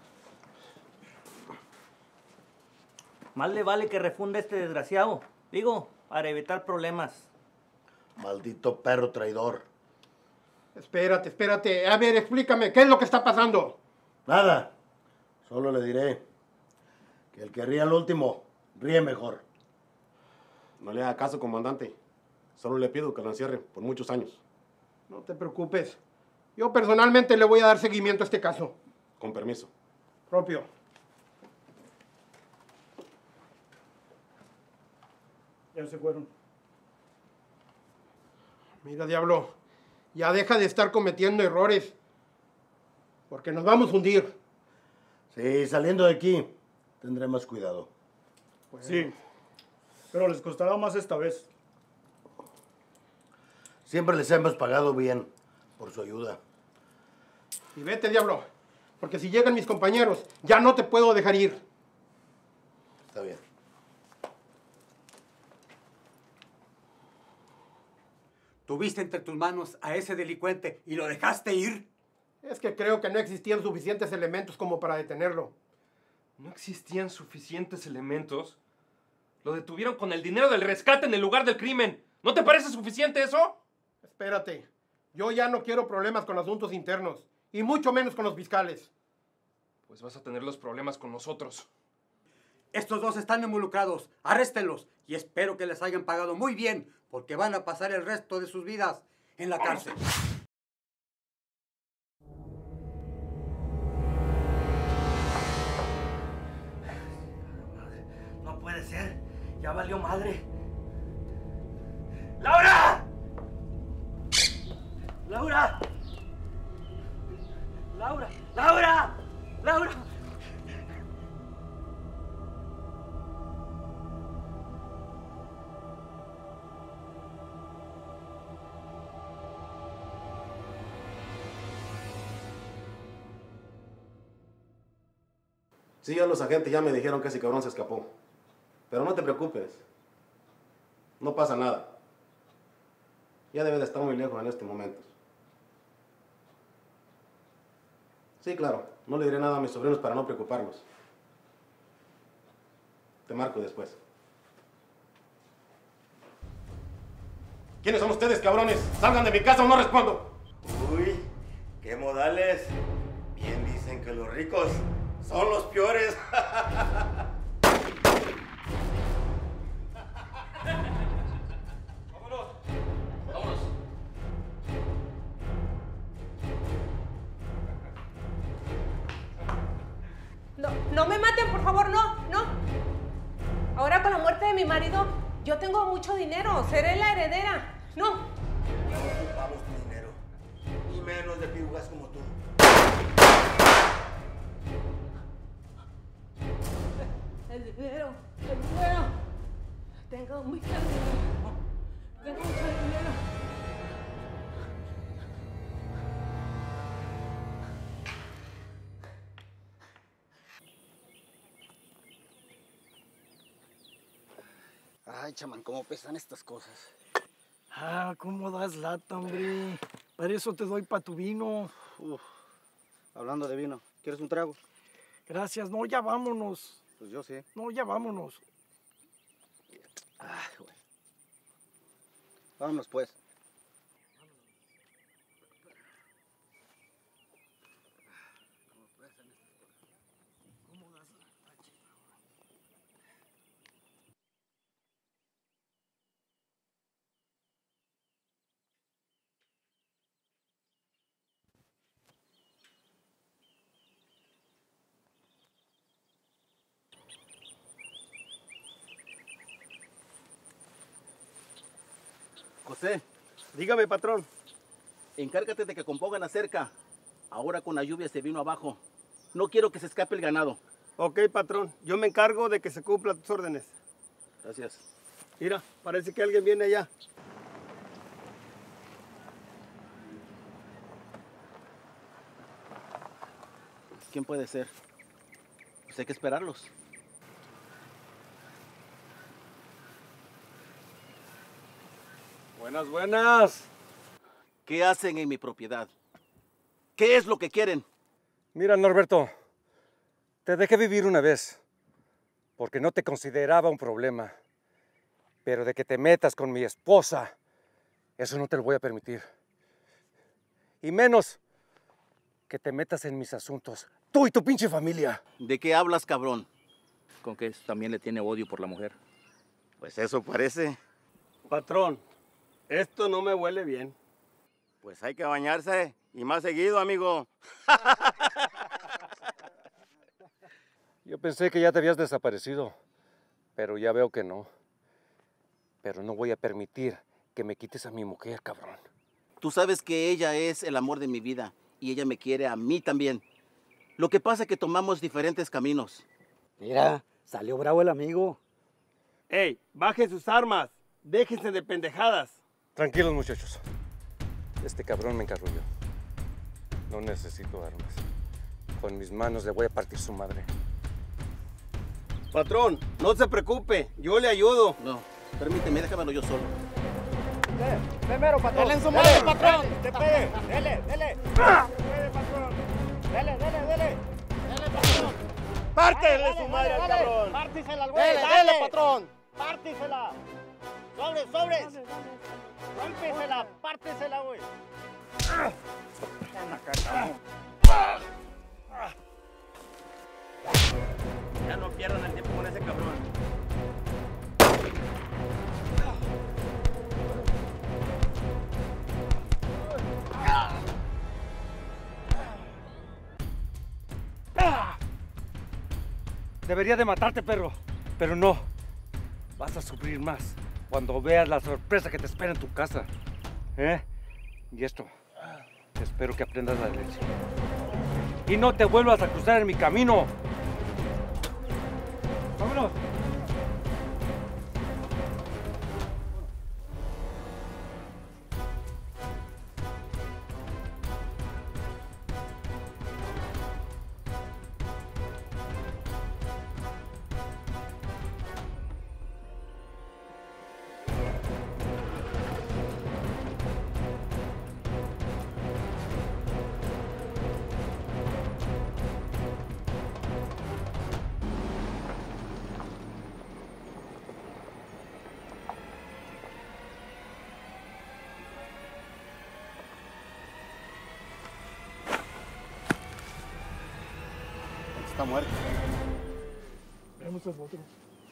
Más le vale que refunda este desgraciado. Digo, para evitar problemas. Maldito perro traidor. Espérate, espérate. A ver, explícame, ¿qué es lo que está pasando? Nada. Solo le diré que el que ríe al último, ríe mejor. No le haga caso, comandante. Solo le pido que lo encierren por muchos años. No te preocupes. Yo personalmente le voy a dar seguimiento a este caso. Con permiso. Propio. Ya se fueron. Mira, diablo, ya deja de estar cometiendo errores, porque nos vamos a hundir. Sí, saliendo de aquí, tendré más cuidado. Pues sí, pero les costará más esta vez. Siempre les hemos pagado bien por su ayuda. Y vete, diablo, porque si llegan mis compañeros, ya no te puedo dejar ir. Está bien. Tuviste entre tus manos a ese delincuente y lo dejaste ir. Es que creo que no existían suficientes elementos como para detenerlo. ¿No existían suficientes elementos? Lo detuvieron con el dinero del rescate en el lugar del crimen. ¿No te parece suficiente eso? Espérate. Yo ya no quiero problemas con asuntos internos. Y mucho menos con los fiscales. Pues vas a tener los problemas con nosotros. Estos dos están involucrados. Arréstenlos. Y espero que les hayan pagado muy bien, porque van a pasar el resto de sus vidas en la cárcel. No puede ser. Ya valió madre. ¡Laura! ¡Laura! ¡Laura! ¡Laura! ¡Laura! Sí, ya los agentes ya me dijeron que ese cabrón se escapó. Pero no te preocupes. No pasa nada. Ya debe de estar muy lejos en este momento. Sí, claro. No le diré nada a mis sobrinos para no preocuparlos. Te marco después. ¿Quiénes son ustedes, cabrones? ¡Salgan de mi casa o no respondo! Uy, qué modales. Bien dicen que los ricos son los peores. Vámonos. Vámonos. No, no me maten, por favor, no, no. Ahora con la muerte de mi marido, yo tengo mucho dinero, seré la heredera. No. No ocupamos tu dinero. Y menos de pirugas como tú. El dinero, el dinero. Tengo mucho dinero. Tengo mucho dinero. Ay, chamán, ¿cómo pesan estas cosas? Ah, ¿cómo das lata, hombre? Para eso te doy pa' tu vino. Uf, hablando de vino, ¿quieres un trago? Gracias, no, ya vámonos. Pues yo sí. No, ya vámonos. Ay, güey. Vámonos, pues. José, dígame, patrón. Encárgate de que compongan la cerca. Ahora con la lluvia se vino abajo. No quiero que se escape el ganado. Ok, patrón. Yo me encargo de que se cumplan tus órdenes. Gracias. Mira, parece que alguien viene allá. ¿Quién puede ser? Pues hay que esperarlos. Buenas, buenas. ¿Qué hacen en mi propiedad? ¿Qué es lo que quieren? Mira, Norberto, te dejé vivir una vez, porque no te consideraba un problema. Pero de que te metas con mi esposa, eso no te lo voy a permitir. Y menos que te metas en mis asuntos, tú y tu pinche familia. ¿De qué hablas, cabrón? ¿Con que también le tiene odio por la mujer? Pues eso parece. Patrón, esto no me huele bien. Pues hay que bañarse, y más seguido, amigo. Yo pensé que ya te habías desaparecido, pero ya veo que no. Pero no voy a permitir que me quites a mi mujer, cabrón. Tú sabes que ella es el amor de mi vida y ella me quiere a mí también. Lo que pasa es que tomamos diferentes caminos. Mira, salió bravo el amigo. ¡Ey, bajen sus armas! Déjense de pendejadas. Tranquilos, muchachos. Este cabrón me encargo yo. No necesito armas. Con mis manos le voy a partir su madre. Patrón, no se preocupe, yo le ayudo. No, permíteme, déjamelo yo solo. Primero, patrón. ¡Dele en su madre, patrón! ¡Te pegue! ¡Dele, dele! ¡Dele, patrón! ¡Dele, dele, dele! ¡Dele, patrón! ¡Pártele su madre al cabrón! ¡Pártisela al güey! ¡Dele, dele, patrón! ¡Pártisela! ¡Sobres, sobres! ¡Rómpesela! ¡Pártesela, güey! Ya no pierdan el tiempo con ese cabrón. Debería de matarte, perro, pero no. Vas a sufrir más cuando veas la sorpresa que te espera en tu casa. ¿Eh? Y esto, espero que aprendas la lección. Y no te vuelvas a cruzar en mi camino. ¡Vámonos! Está muerto. Veamos al otro.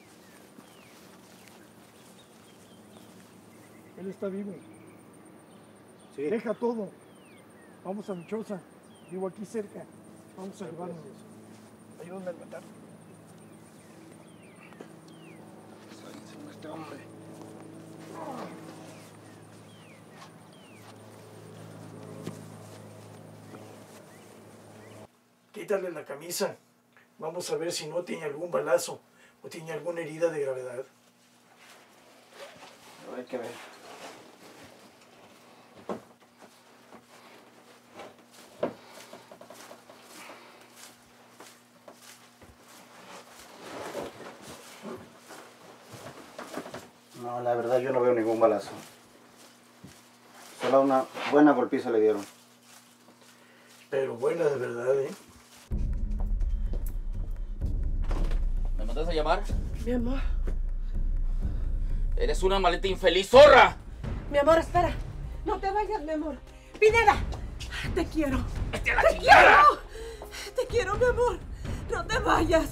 Él está vivo. Sí. Deja todo. Vamos a mi choza. Vivo aquí cerca. Vamos a llevarnos. Ayúdame a matar. Este hombre. Quítale la camisa. Vamos a ver si no tiene algún balazo o tiene alguna herida de gravedad. hay que ver. No, la verdad yo no veo ningún balazo. Solo una buena golpiza le dieron. Pero buena de verdad, ¿eh? ¿Me mandas a llamar? Mi amor. Eres una maldita infeliz, zorra. Mi amor, espera. No te vayas, mi amor. Pineda, te quiero. ¡Vete a la ¡Te chingada! quiero! Te quiero, mi amor. No te vayas.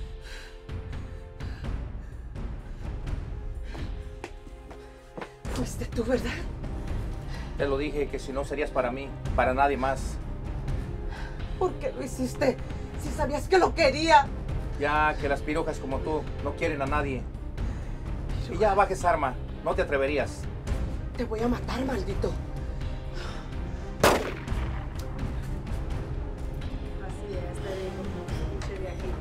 Fuiste tú, ¿verdad? Te lo dije que si no serías para mí, para nadie más. ¿Por qué lo hiciste? Si sabías que lo quería. Ya que las pirojas como tú no quieren a nadie. Y ya bajes arma, no te atreverías. Te voy a matar, maldito. Así es, te digo, pinche viejito.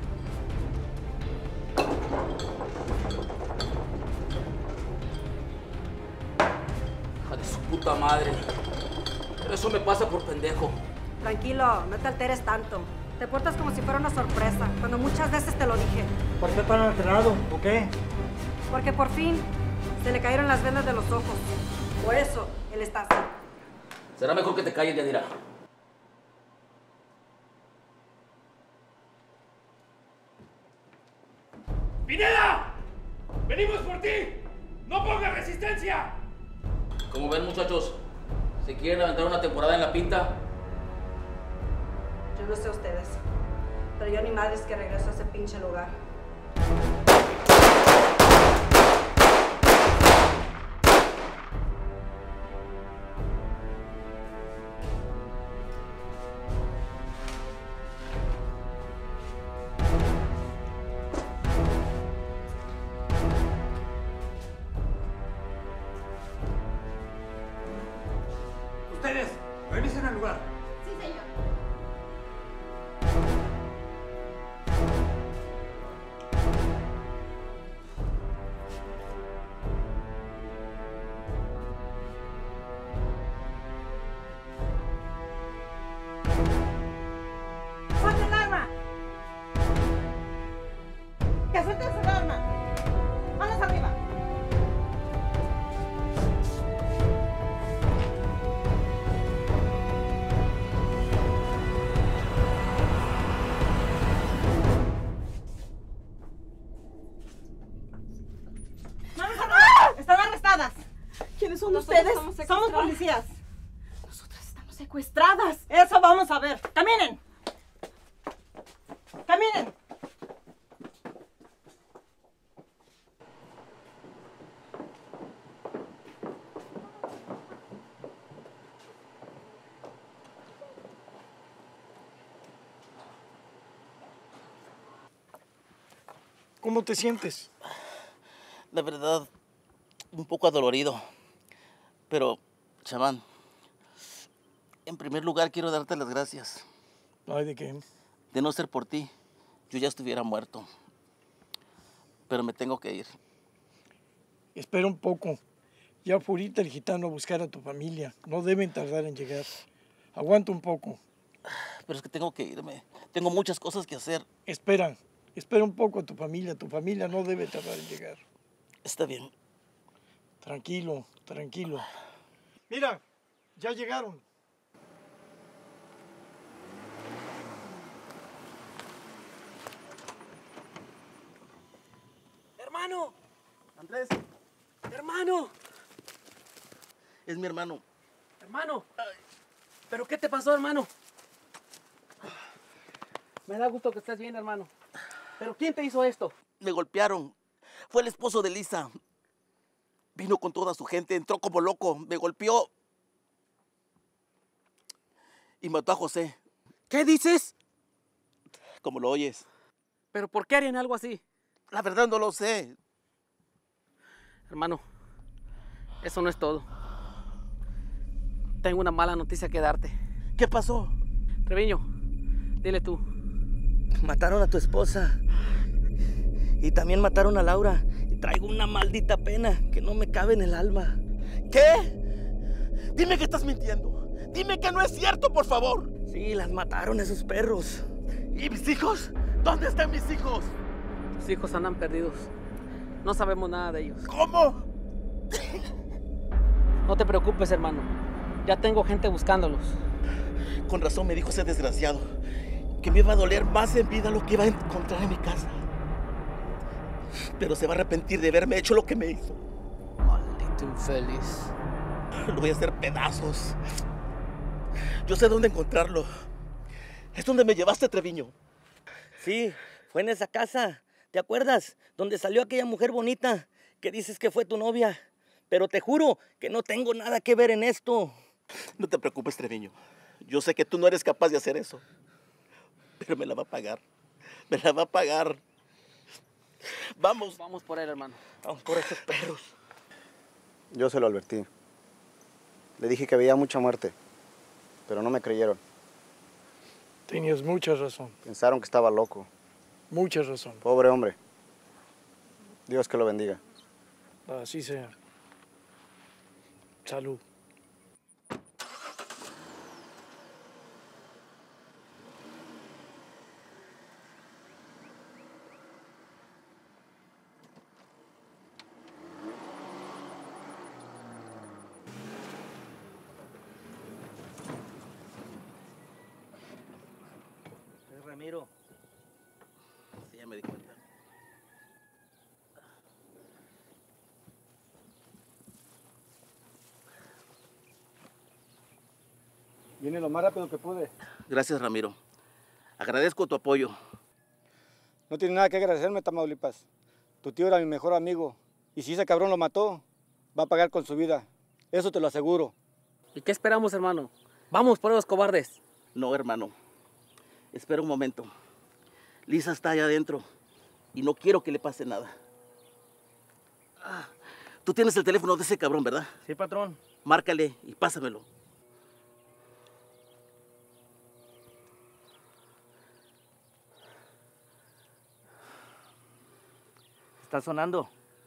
Hija de su puta madre. Pero eso me pasa por pendejo. Tranquilo, no te alteres tanto. Te portas como si fuera una sorpresa, cuando muchas veces te lo dije. ¿Por qué tan alterado? ¿O qué? Porque por fin se le cayeron las vendas de los ojos. Por eso él está así. Será mejor que te calles, Yadira. ¡Pineda! ¡Venimos por ti! ¡No pongas resistencia! Como ven, muchachos, si quieren aventar una temporada en la pinta, Yo no sé ustedes, pero yo ni madre es que regreso a ese pinche lugar. Ustedes, revisen el lugar. Sí, señor. ¡Suelten el arma! ¡Que suelten el arma! ¡Manos arriba! ¡Manos arriba! ¡Están arrestadas! ¿Quiénes son Nosotros ustedes? estamos Somos secuestradas. policías. Nosotras estamos secuestradas. Eso vamos a ver. ¡Caminen! ¡Caminen! ¿Cómo te sientes? La verdad, un poco adolorido. Pero, chamán, en primer lugar quiero darte las gracias. Ay, ¿de qué? De no ser por ti, yo ya estuviera muerto. Pero me tengo que ir. Espera un poco. Ya fue ahorita el gitano a buscar a tu familia. No deben tardar en llegar. Aguanta un poco. Pero es que tengo que irme. Tengo muchas cosas que hacer. Espera. Espera un poco a tu familia. Tu familia no debe tardar en llegar. Está bien. Tranquilo, tranquilo. Mira, ya llegaron. ¡Hermano! Andrés. ¡Hermano! Es mi hermano. hermano. ¿Pero qué te pasó, hermano? Me da gusto que estés bien, hermano. ¿Pero quién te hizo esto? Me golpearon. Fue el esposo de Lisa. Vino con toda su gente, entró como loco, me golpeó. Y mató a José. ¿Qué dices? Como lo oyes. ¿Pero por qué harían algo así? La verdad no lo sé. Hermano, eso no es todo. Tengo una mala noticia que darte. ¿Qué pasó? Treviño, dile tú. Mataron a tu esposa. Y también mataron a Laura. traigo una maldita pena que no me cabe en el alma. ¿Qué? Dime que estás mintiendo. Dime que no es cierto, por favor. Sí, las mataron esos perros. ¿Y mis hijos? ¿Dónde están mis hijos? Tus hijos andan perdidos. No sabemos nada de ellos. ¿Cómo? No te preocupes, hermano. Ya tengo gente buscándolos. Con razón me dijo ese desgraciado que me iba a doler más en vida lo que iba a encontrar en mi casa. Pero se va a arrepentir de haberme hecho lo que me hizo. Maldito infeliz. Lo voy a hacer pedazos. Yo sé dónde encontrarlo. Es donde me llevaste, Treviño. Sí, fue en esa casa. ¿Te acuerdas? Donde salió aquella mujer bonita que dices que fue tu novia. Pero te juro que no tengo nada que ver en esto. No te preocupes, Treviño. Yo sé que tú no eres capaz de hacer eso. Pero me la va a pagar. Me la va a pagar. Vamos. Vamos por él, hermano. Vamos por esos perros. Yo se lo advertí. Le dije que veía mucha muerte, pero no me creyeron. Tenías mucha razón. Pensaron que estaba loco. Mucha razón. Pobre hombre. Dios que lo bendiga. Así sea. Salud. Ramiro. Sí, ya me di cuenta. Vine lo más rápido que pude. Gracias, Ramiro. Agradezco tu apoyo. No tiene nada que agradecerme, Tamaulipas. Tu tío era mi mejor amigo. Y si ese cabrón lo mató, va a pagar con su vida. Eso te lo aseguro. ¿Y qué esperamos, hermano? Vamos por esos cobardes. No, hermano. Espera un momento. Lisa está allá adentro y no quiero que le pase nada. Ah, tú tienes el teléfono de ese cabrón, ¿verdad? Sí, patrón. Márcale y pásamelo. Está sonando.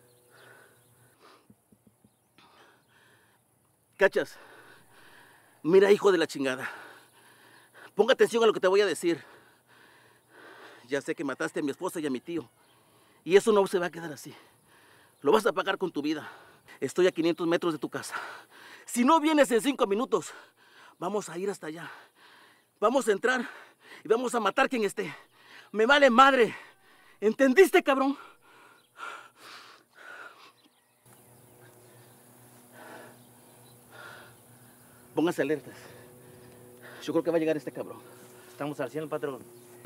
¿Cachas? Mira, hijo de la chingada. Ponga atención a lo que te voy a decir. Ya sé que mataste a mi esposa y a mi tío. Y eso no se va a quedar así. Lo vas a pagar con tu vida. Estoy a quinientos metros de tu casa. Si no vienes en cinco minutos, vamos a ir hasta allá. Vamos a entrar y vamos a matar quien esté. Me vale madre. ¿Entendiste, cabrón? Póngase alertas. Yo creo que va a llegar este cabrón. Estamos al cien, patrón.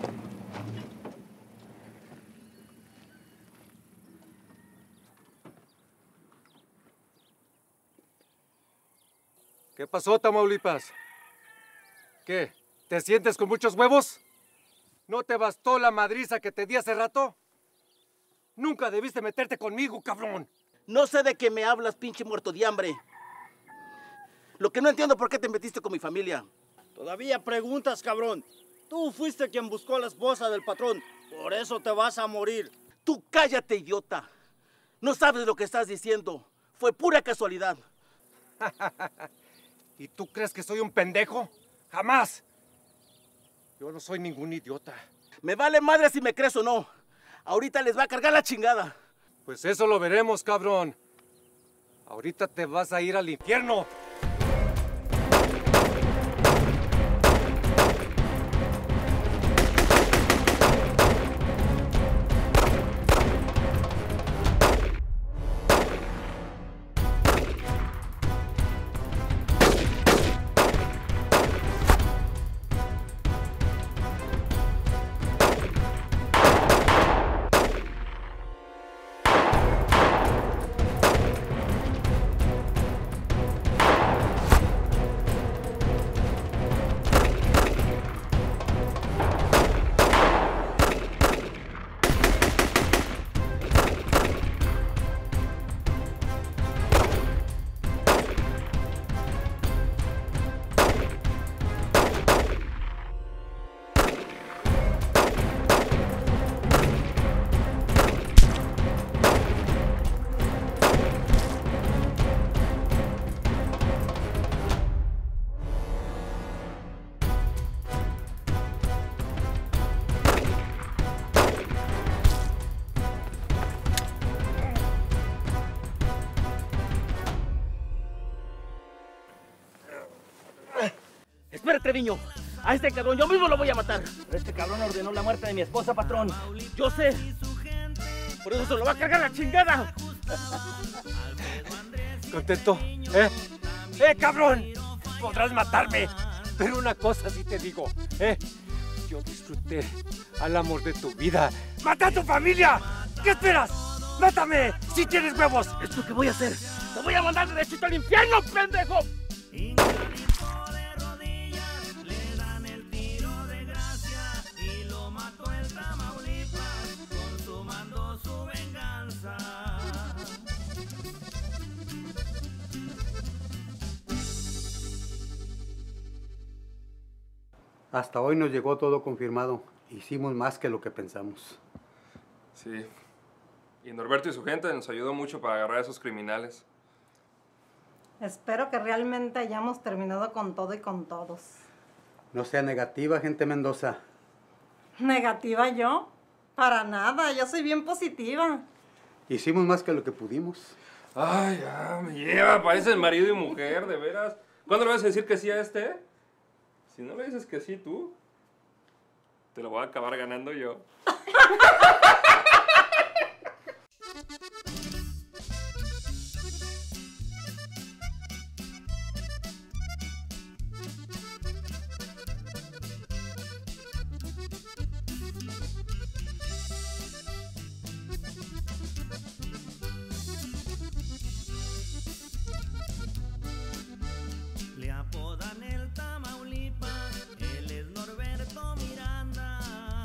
¿Qué pasó, Tamaulipas? ¿Qué? ¿Te sientes con muchos huevos? ¿No te bastó la madriza que te di hace rato? Nunca debiste meterte conmigo, cabrón. No sé de qué me hablas, pinche muerto de hambre. Lo que no entiendo es por qué te metiste con mi familia. Todavía preguntas, cabrón. Tú fuiste quien buscó a la esposa del patrón. Por eso te vas a morir. Tú cállate, idiota. No sabes lo que estás diciendo. Fue pura casualidad. ¿Y tú crees que soy un pendejo? ¡Jamás! Yo no soy ningún idiota. Me vale madre si me crees o no. Ahorita les va a cargar la chingada. Pues eso lo veremos, cabrón. Ahorita te vas a ir al infierno. espere, Treviño. A este cabrón yo mismo lo voy a matar. Este cabrón ordenó la muerte de mi esposa, patrón. Yo sé. Por eso se lo va a cargar la chingada. ¿Contento? ¿Eh? ¡Eh, cabrón! Podrás matarme, pero una cosa sí te digo, ¿eh? Yo disfruté al amor de tu vida. ¡Mata a tu familia! ¿Qué esperas? ¡Mátame! ¡Si tienes huevos! Es lo que voy a hacer. ¡Te voy a mandar derechito al infierno, pendejo! Hasta hoy nos llegó todo confirmado. Hicimos más que lo que pensamos. Sí. Y Norberto y su gente nos ayudó mucho para agarrar a esos criminales. Espero que realmente hayamos terminado con todo y con todos. No sea negativa, gente Mendoza. ¿Negativa yo? Para nada, yo soy bien positiva. Hicimos más que lo que pudimos. Ay, ya, me lleva, parecen marido y mujer, de veras. ¿Cuándo le vas a decir que sí a este? Si no le dices que sí tú, te lo voy a acabar ganando yo. Le apodan el Tamaulipas, él es Norberto Miranda.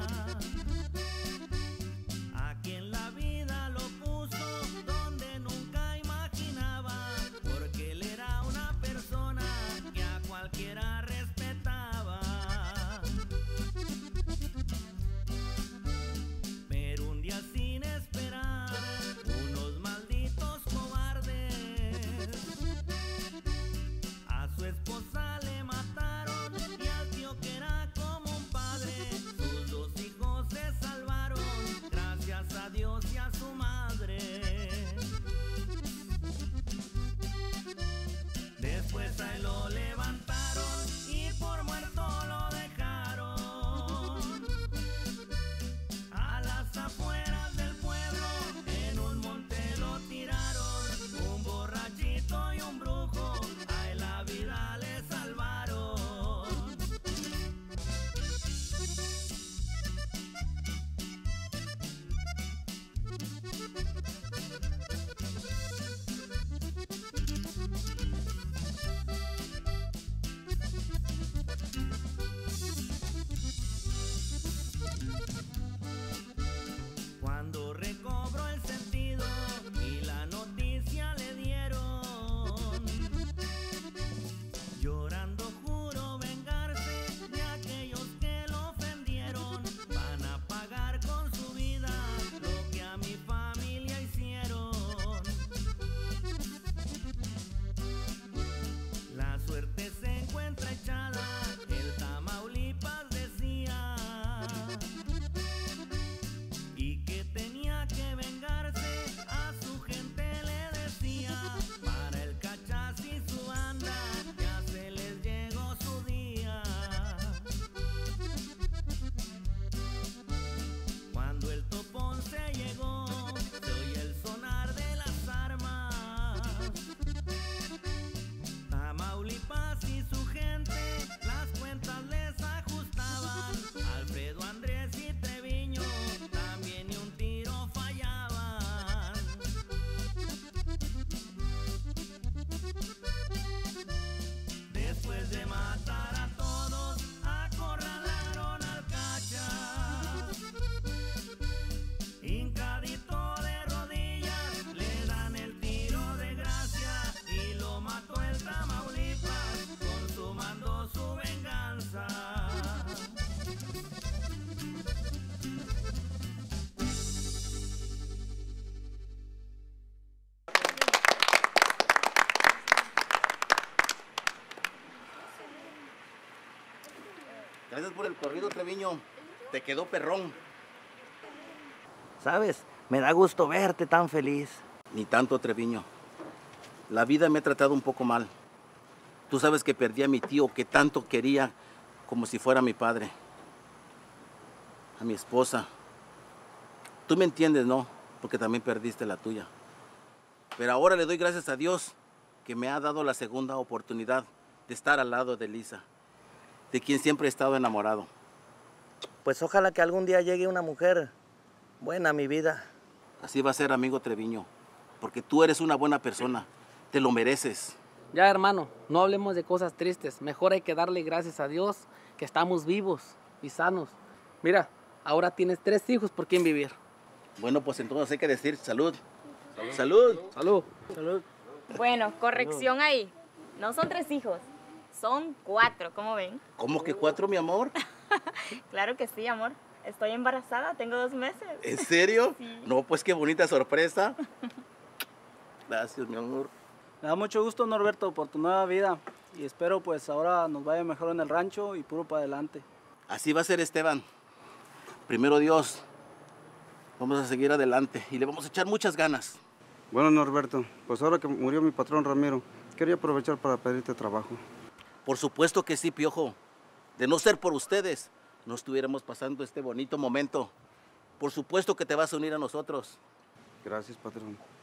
Aquí en la vida lo puso donde nunca imaginaba, porque él era una persona que a cualquiera respetaba. Pero un día sin esperar, unos malditos cobardes a su esposa le mataron y al tío que era como un padre. Sus dos hijos se salvaron, gracias a Dios y a su madre. Después a él lo levantaron y por muerto lo dejaron. A las afueras del pueblo en un monte lo tiraron. Un borrachito y un brujo a él la vida le salvaron. Cuando recobró el sentido y la noticia le dieron, llorando juró vengarse de aquellos que lo ofendieron. Van a pagar con su vida lo que a mi familia hicieron. La suerte se encuentra echada, el Tamaulipas decía, y que tenía que vengarse, a su gente le decía. Para el Cachas y su banda ya se les llegó su día. Cuando el topón se llegó, se oye el sonar de las armas. Tamaulipas y su gente las cuentas les ajustaban. Alfredo, Andrés y Treviño también ni un tiro fallaban. Después de matar a todos, acorralaron al Cachas. Hincadito de rodillas, le dan el tiro de gracia y lo mató el Tamaulipas, consumando su venganza. Gracias por el corrido, Treviño. Te quedó perrón. ¿Sabes? Me da gusto verte tan feliz. Ni tanto, Treviño. La vida me ha tratado un poco mal. Tú sabes que perdí a mi tío que tanto quería como si fuera mi padre. A mi esposa. Tú me entiendes, ¿no? Porque también perdiste la tuya. Pero ahora le doy gracias a Dios que me ha dado la segunda oportunidad de estar al lado de Lisa, de quien siempre he estado enamorado. Pues ojalá que algún día llegue una mujer buena a mi vida. Así va a ser, amigo Treviño, porque tú eres una buena persona, te lo mereces. Ya, hermano, no hablemos de cosas tristes. Mejor hay que darle gracias a Dios que estamos vivos y sanos. Mira, ahora tienes tres hijos por quien vivir. Bueno, pues entonces hay que decir salud. Salud. Salud. Salud. Bueno, corrección ahí. No son tres hijos, son cuatro, ¿cómo ven? ¿Cómo que cuatro, mi amor? Claro que sí, amor. Estoy embarazada, tengo dos meses. ¿En serio? Sí. No, pues qué bonita sorpresa. Gracias, mi amor. Me da mucho gusto, Norberto, por tu nueva vida. Y espero pues ahora nos vaya mejor en el rancho y puro para adelante. Así va a ser, Esteban. Primero Dios, vamos a seguir adelante y le vamos a echar muchas ganas. Bueno, Norberto, pues ahora que murió mi patrón Ramiro, quería aprovechar para pedirte trabajo. Por supuesto que sí, Piojo. De no ser por ustedes, no estuviéramos pasando este bonito momento. Por supuesto que te vas a unir a nosotros. Gracias, patrón.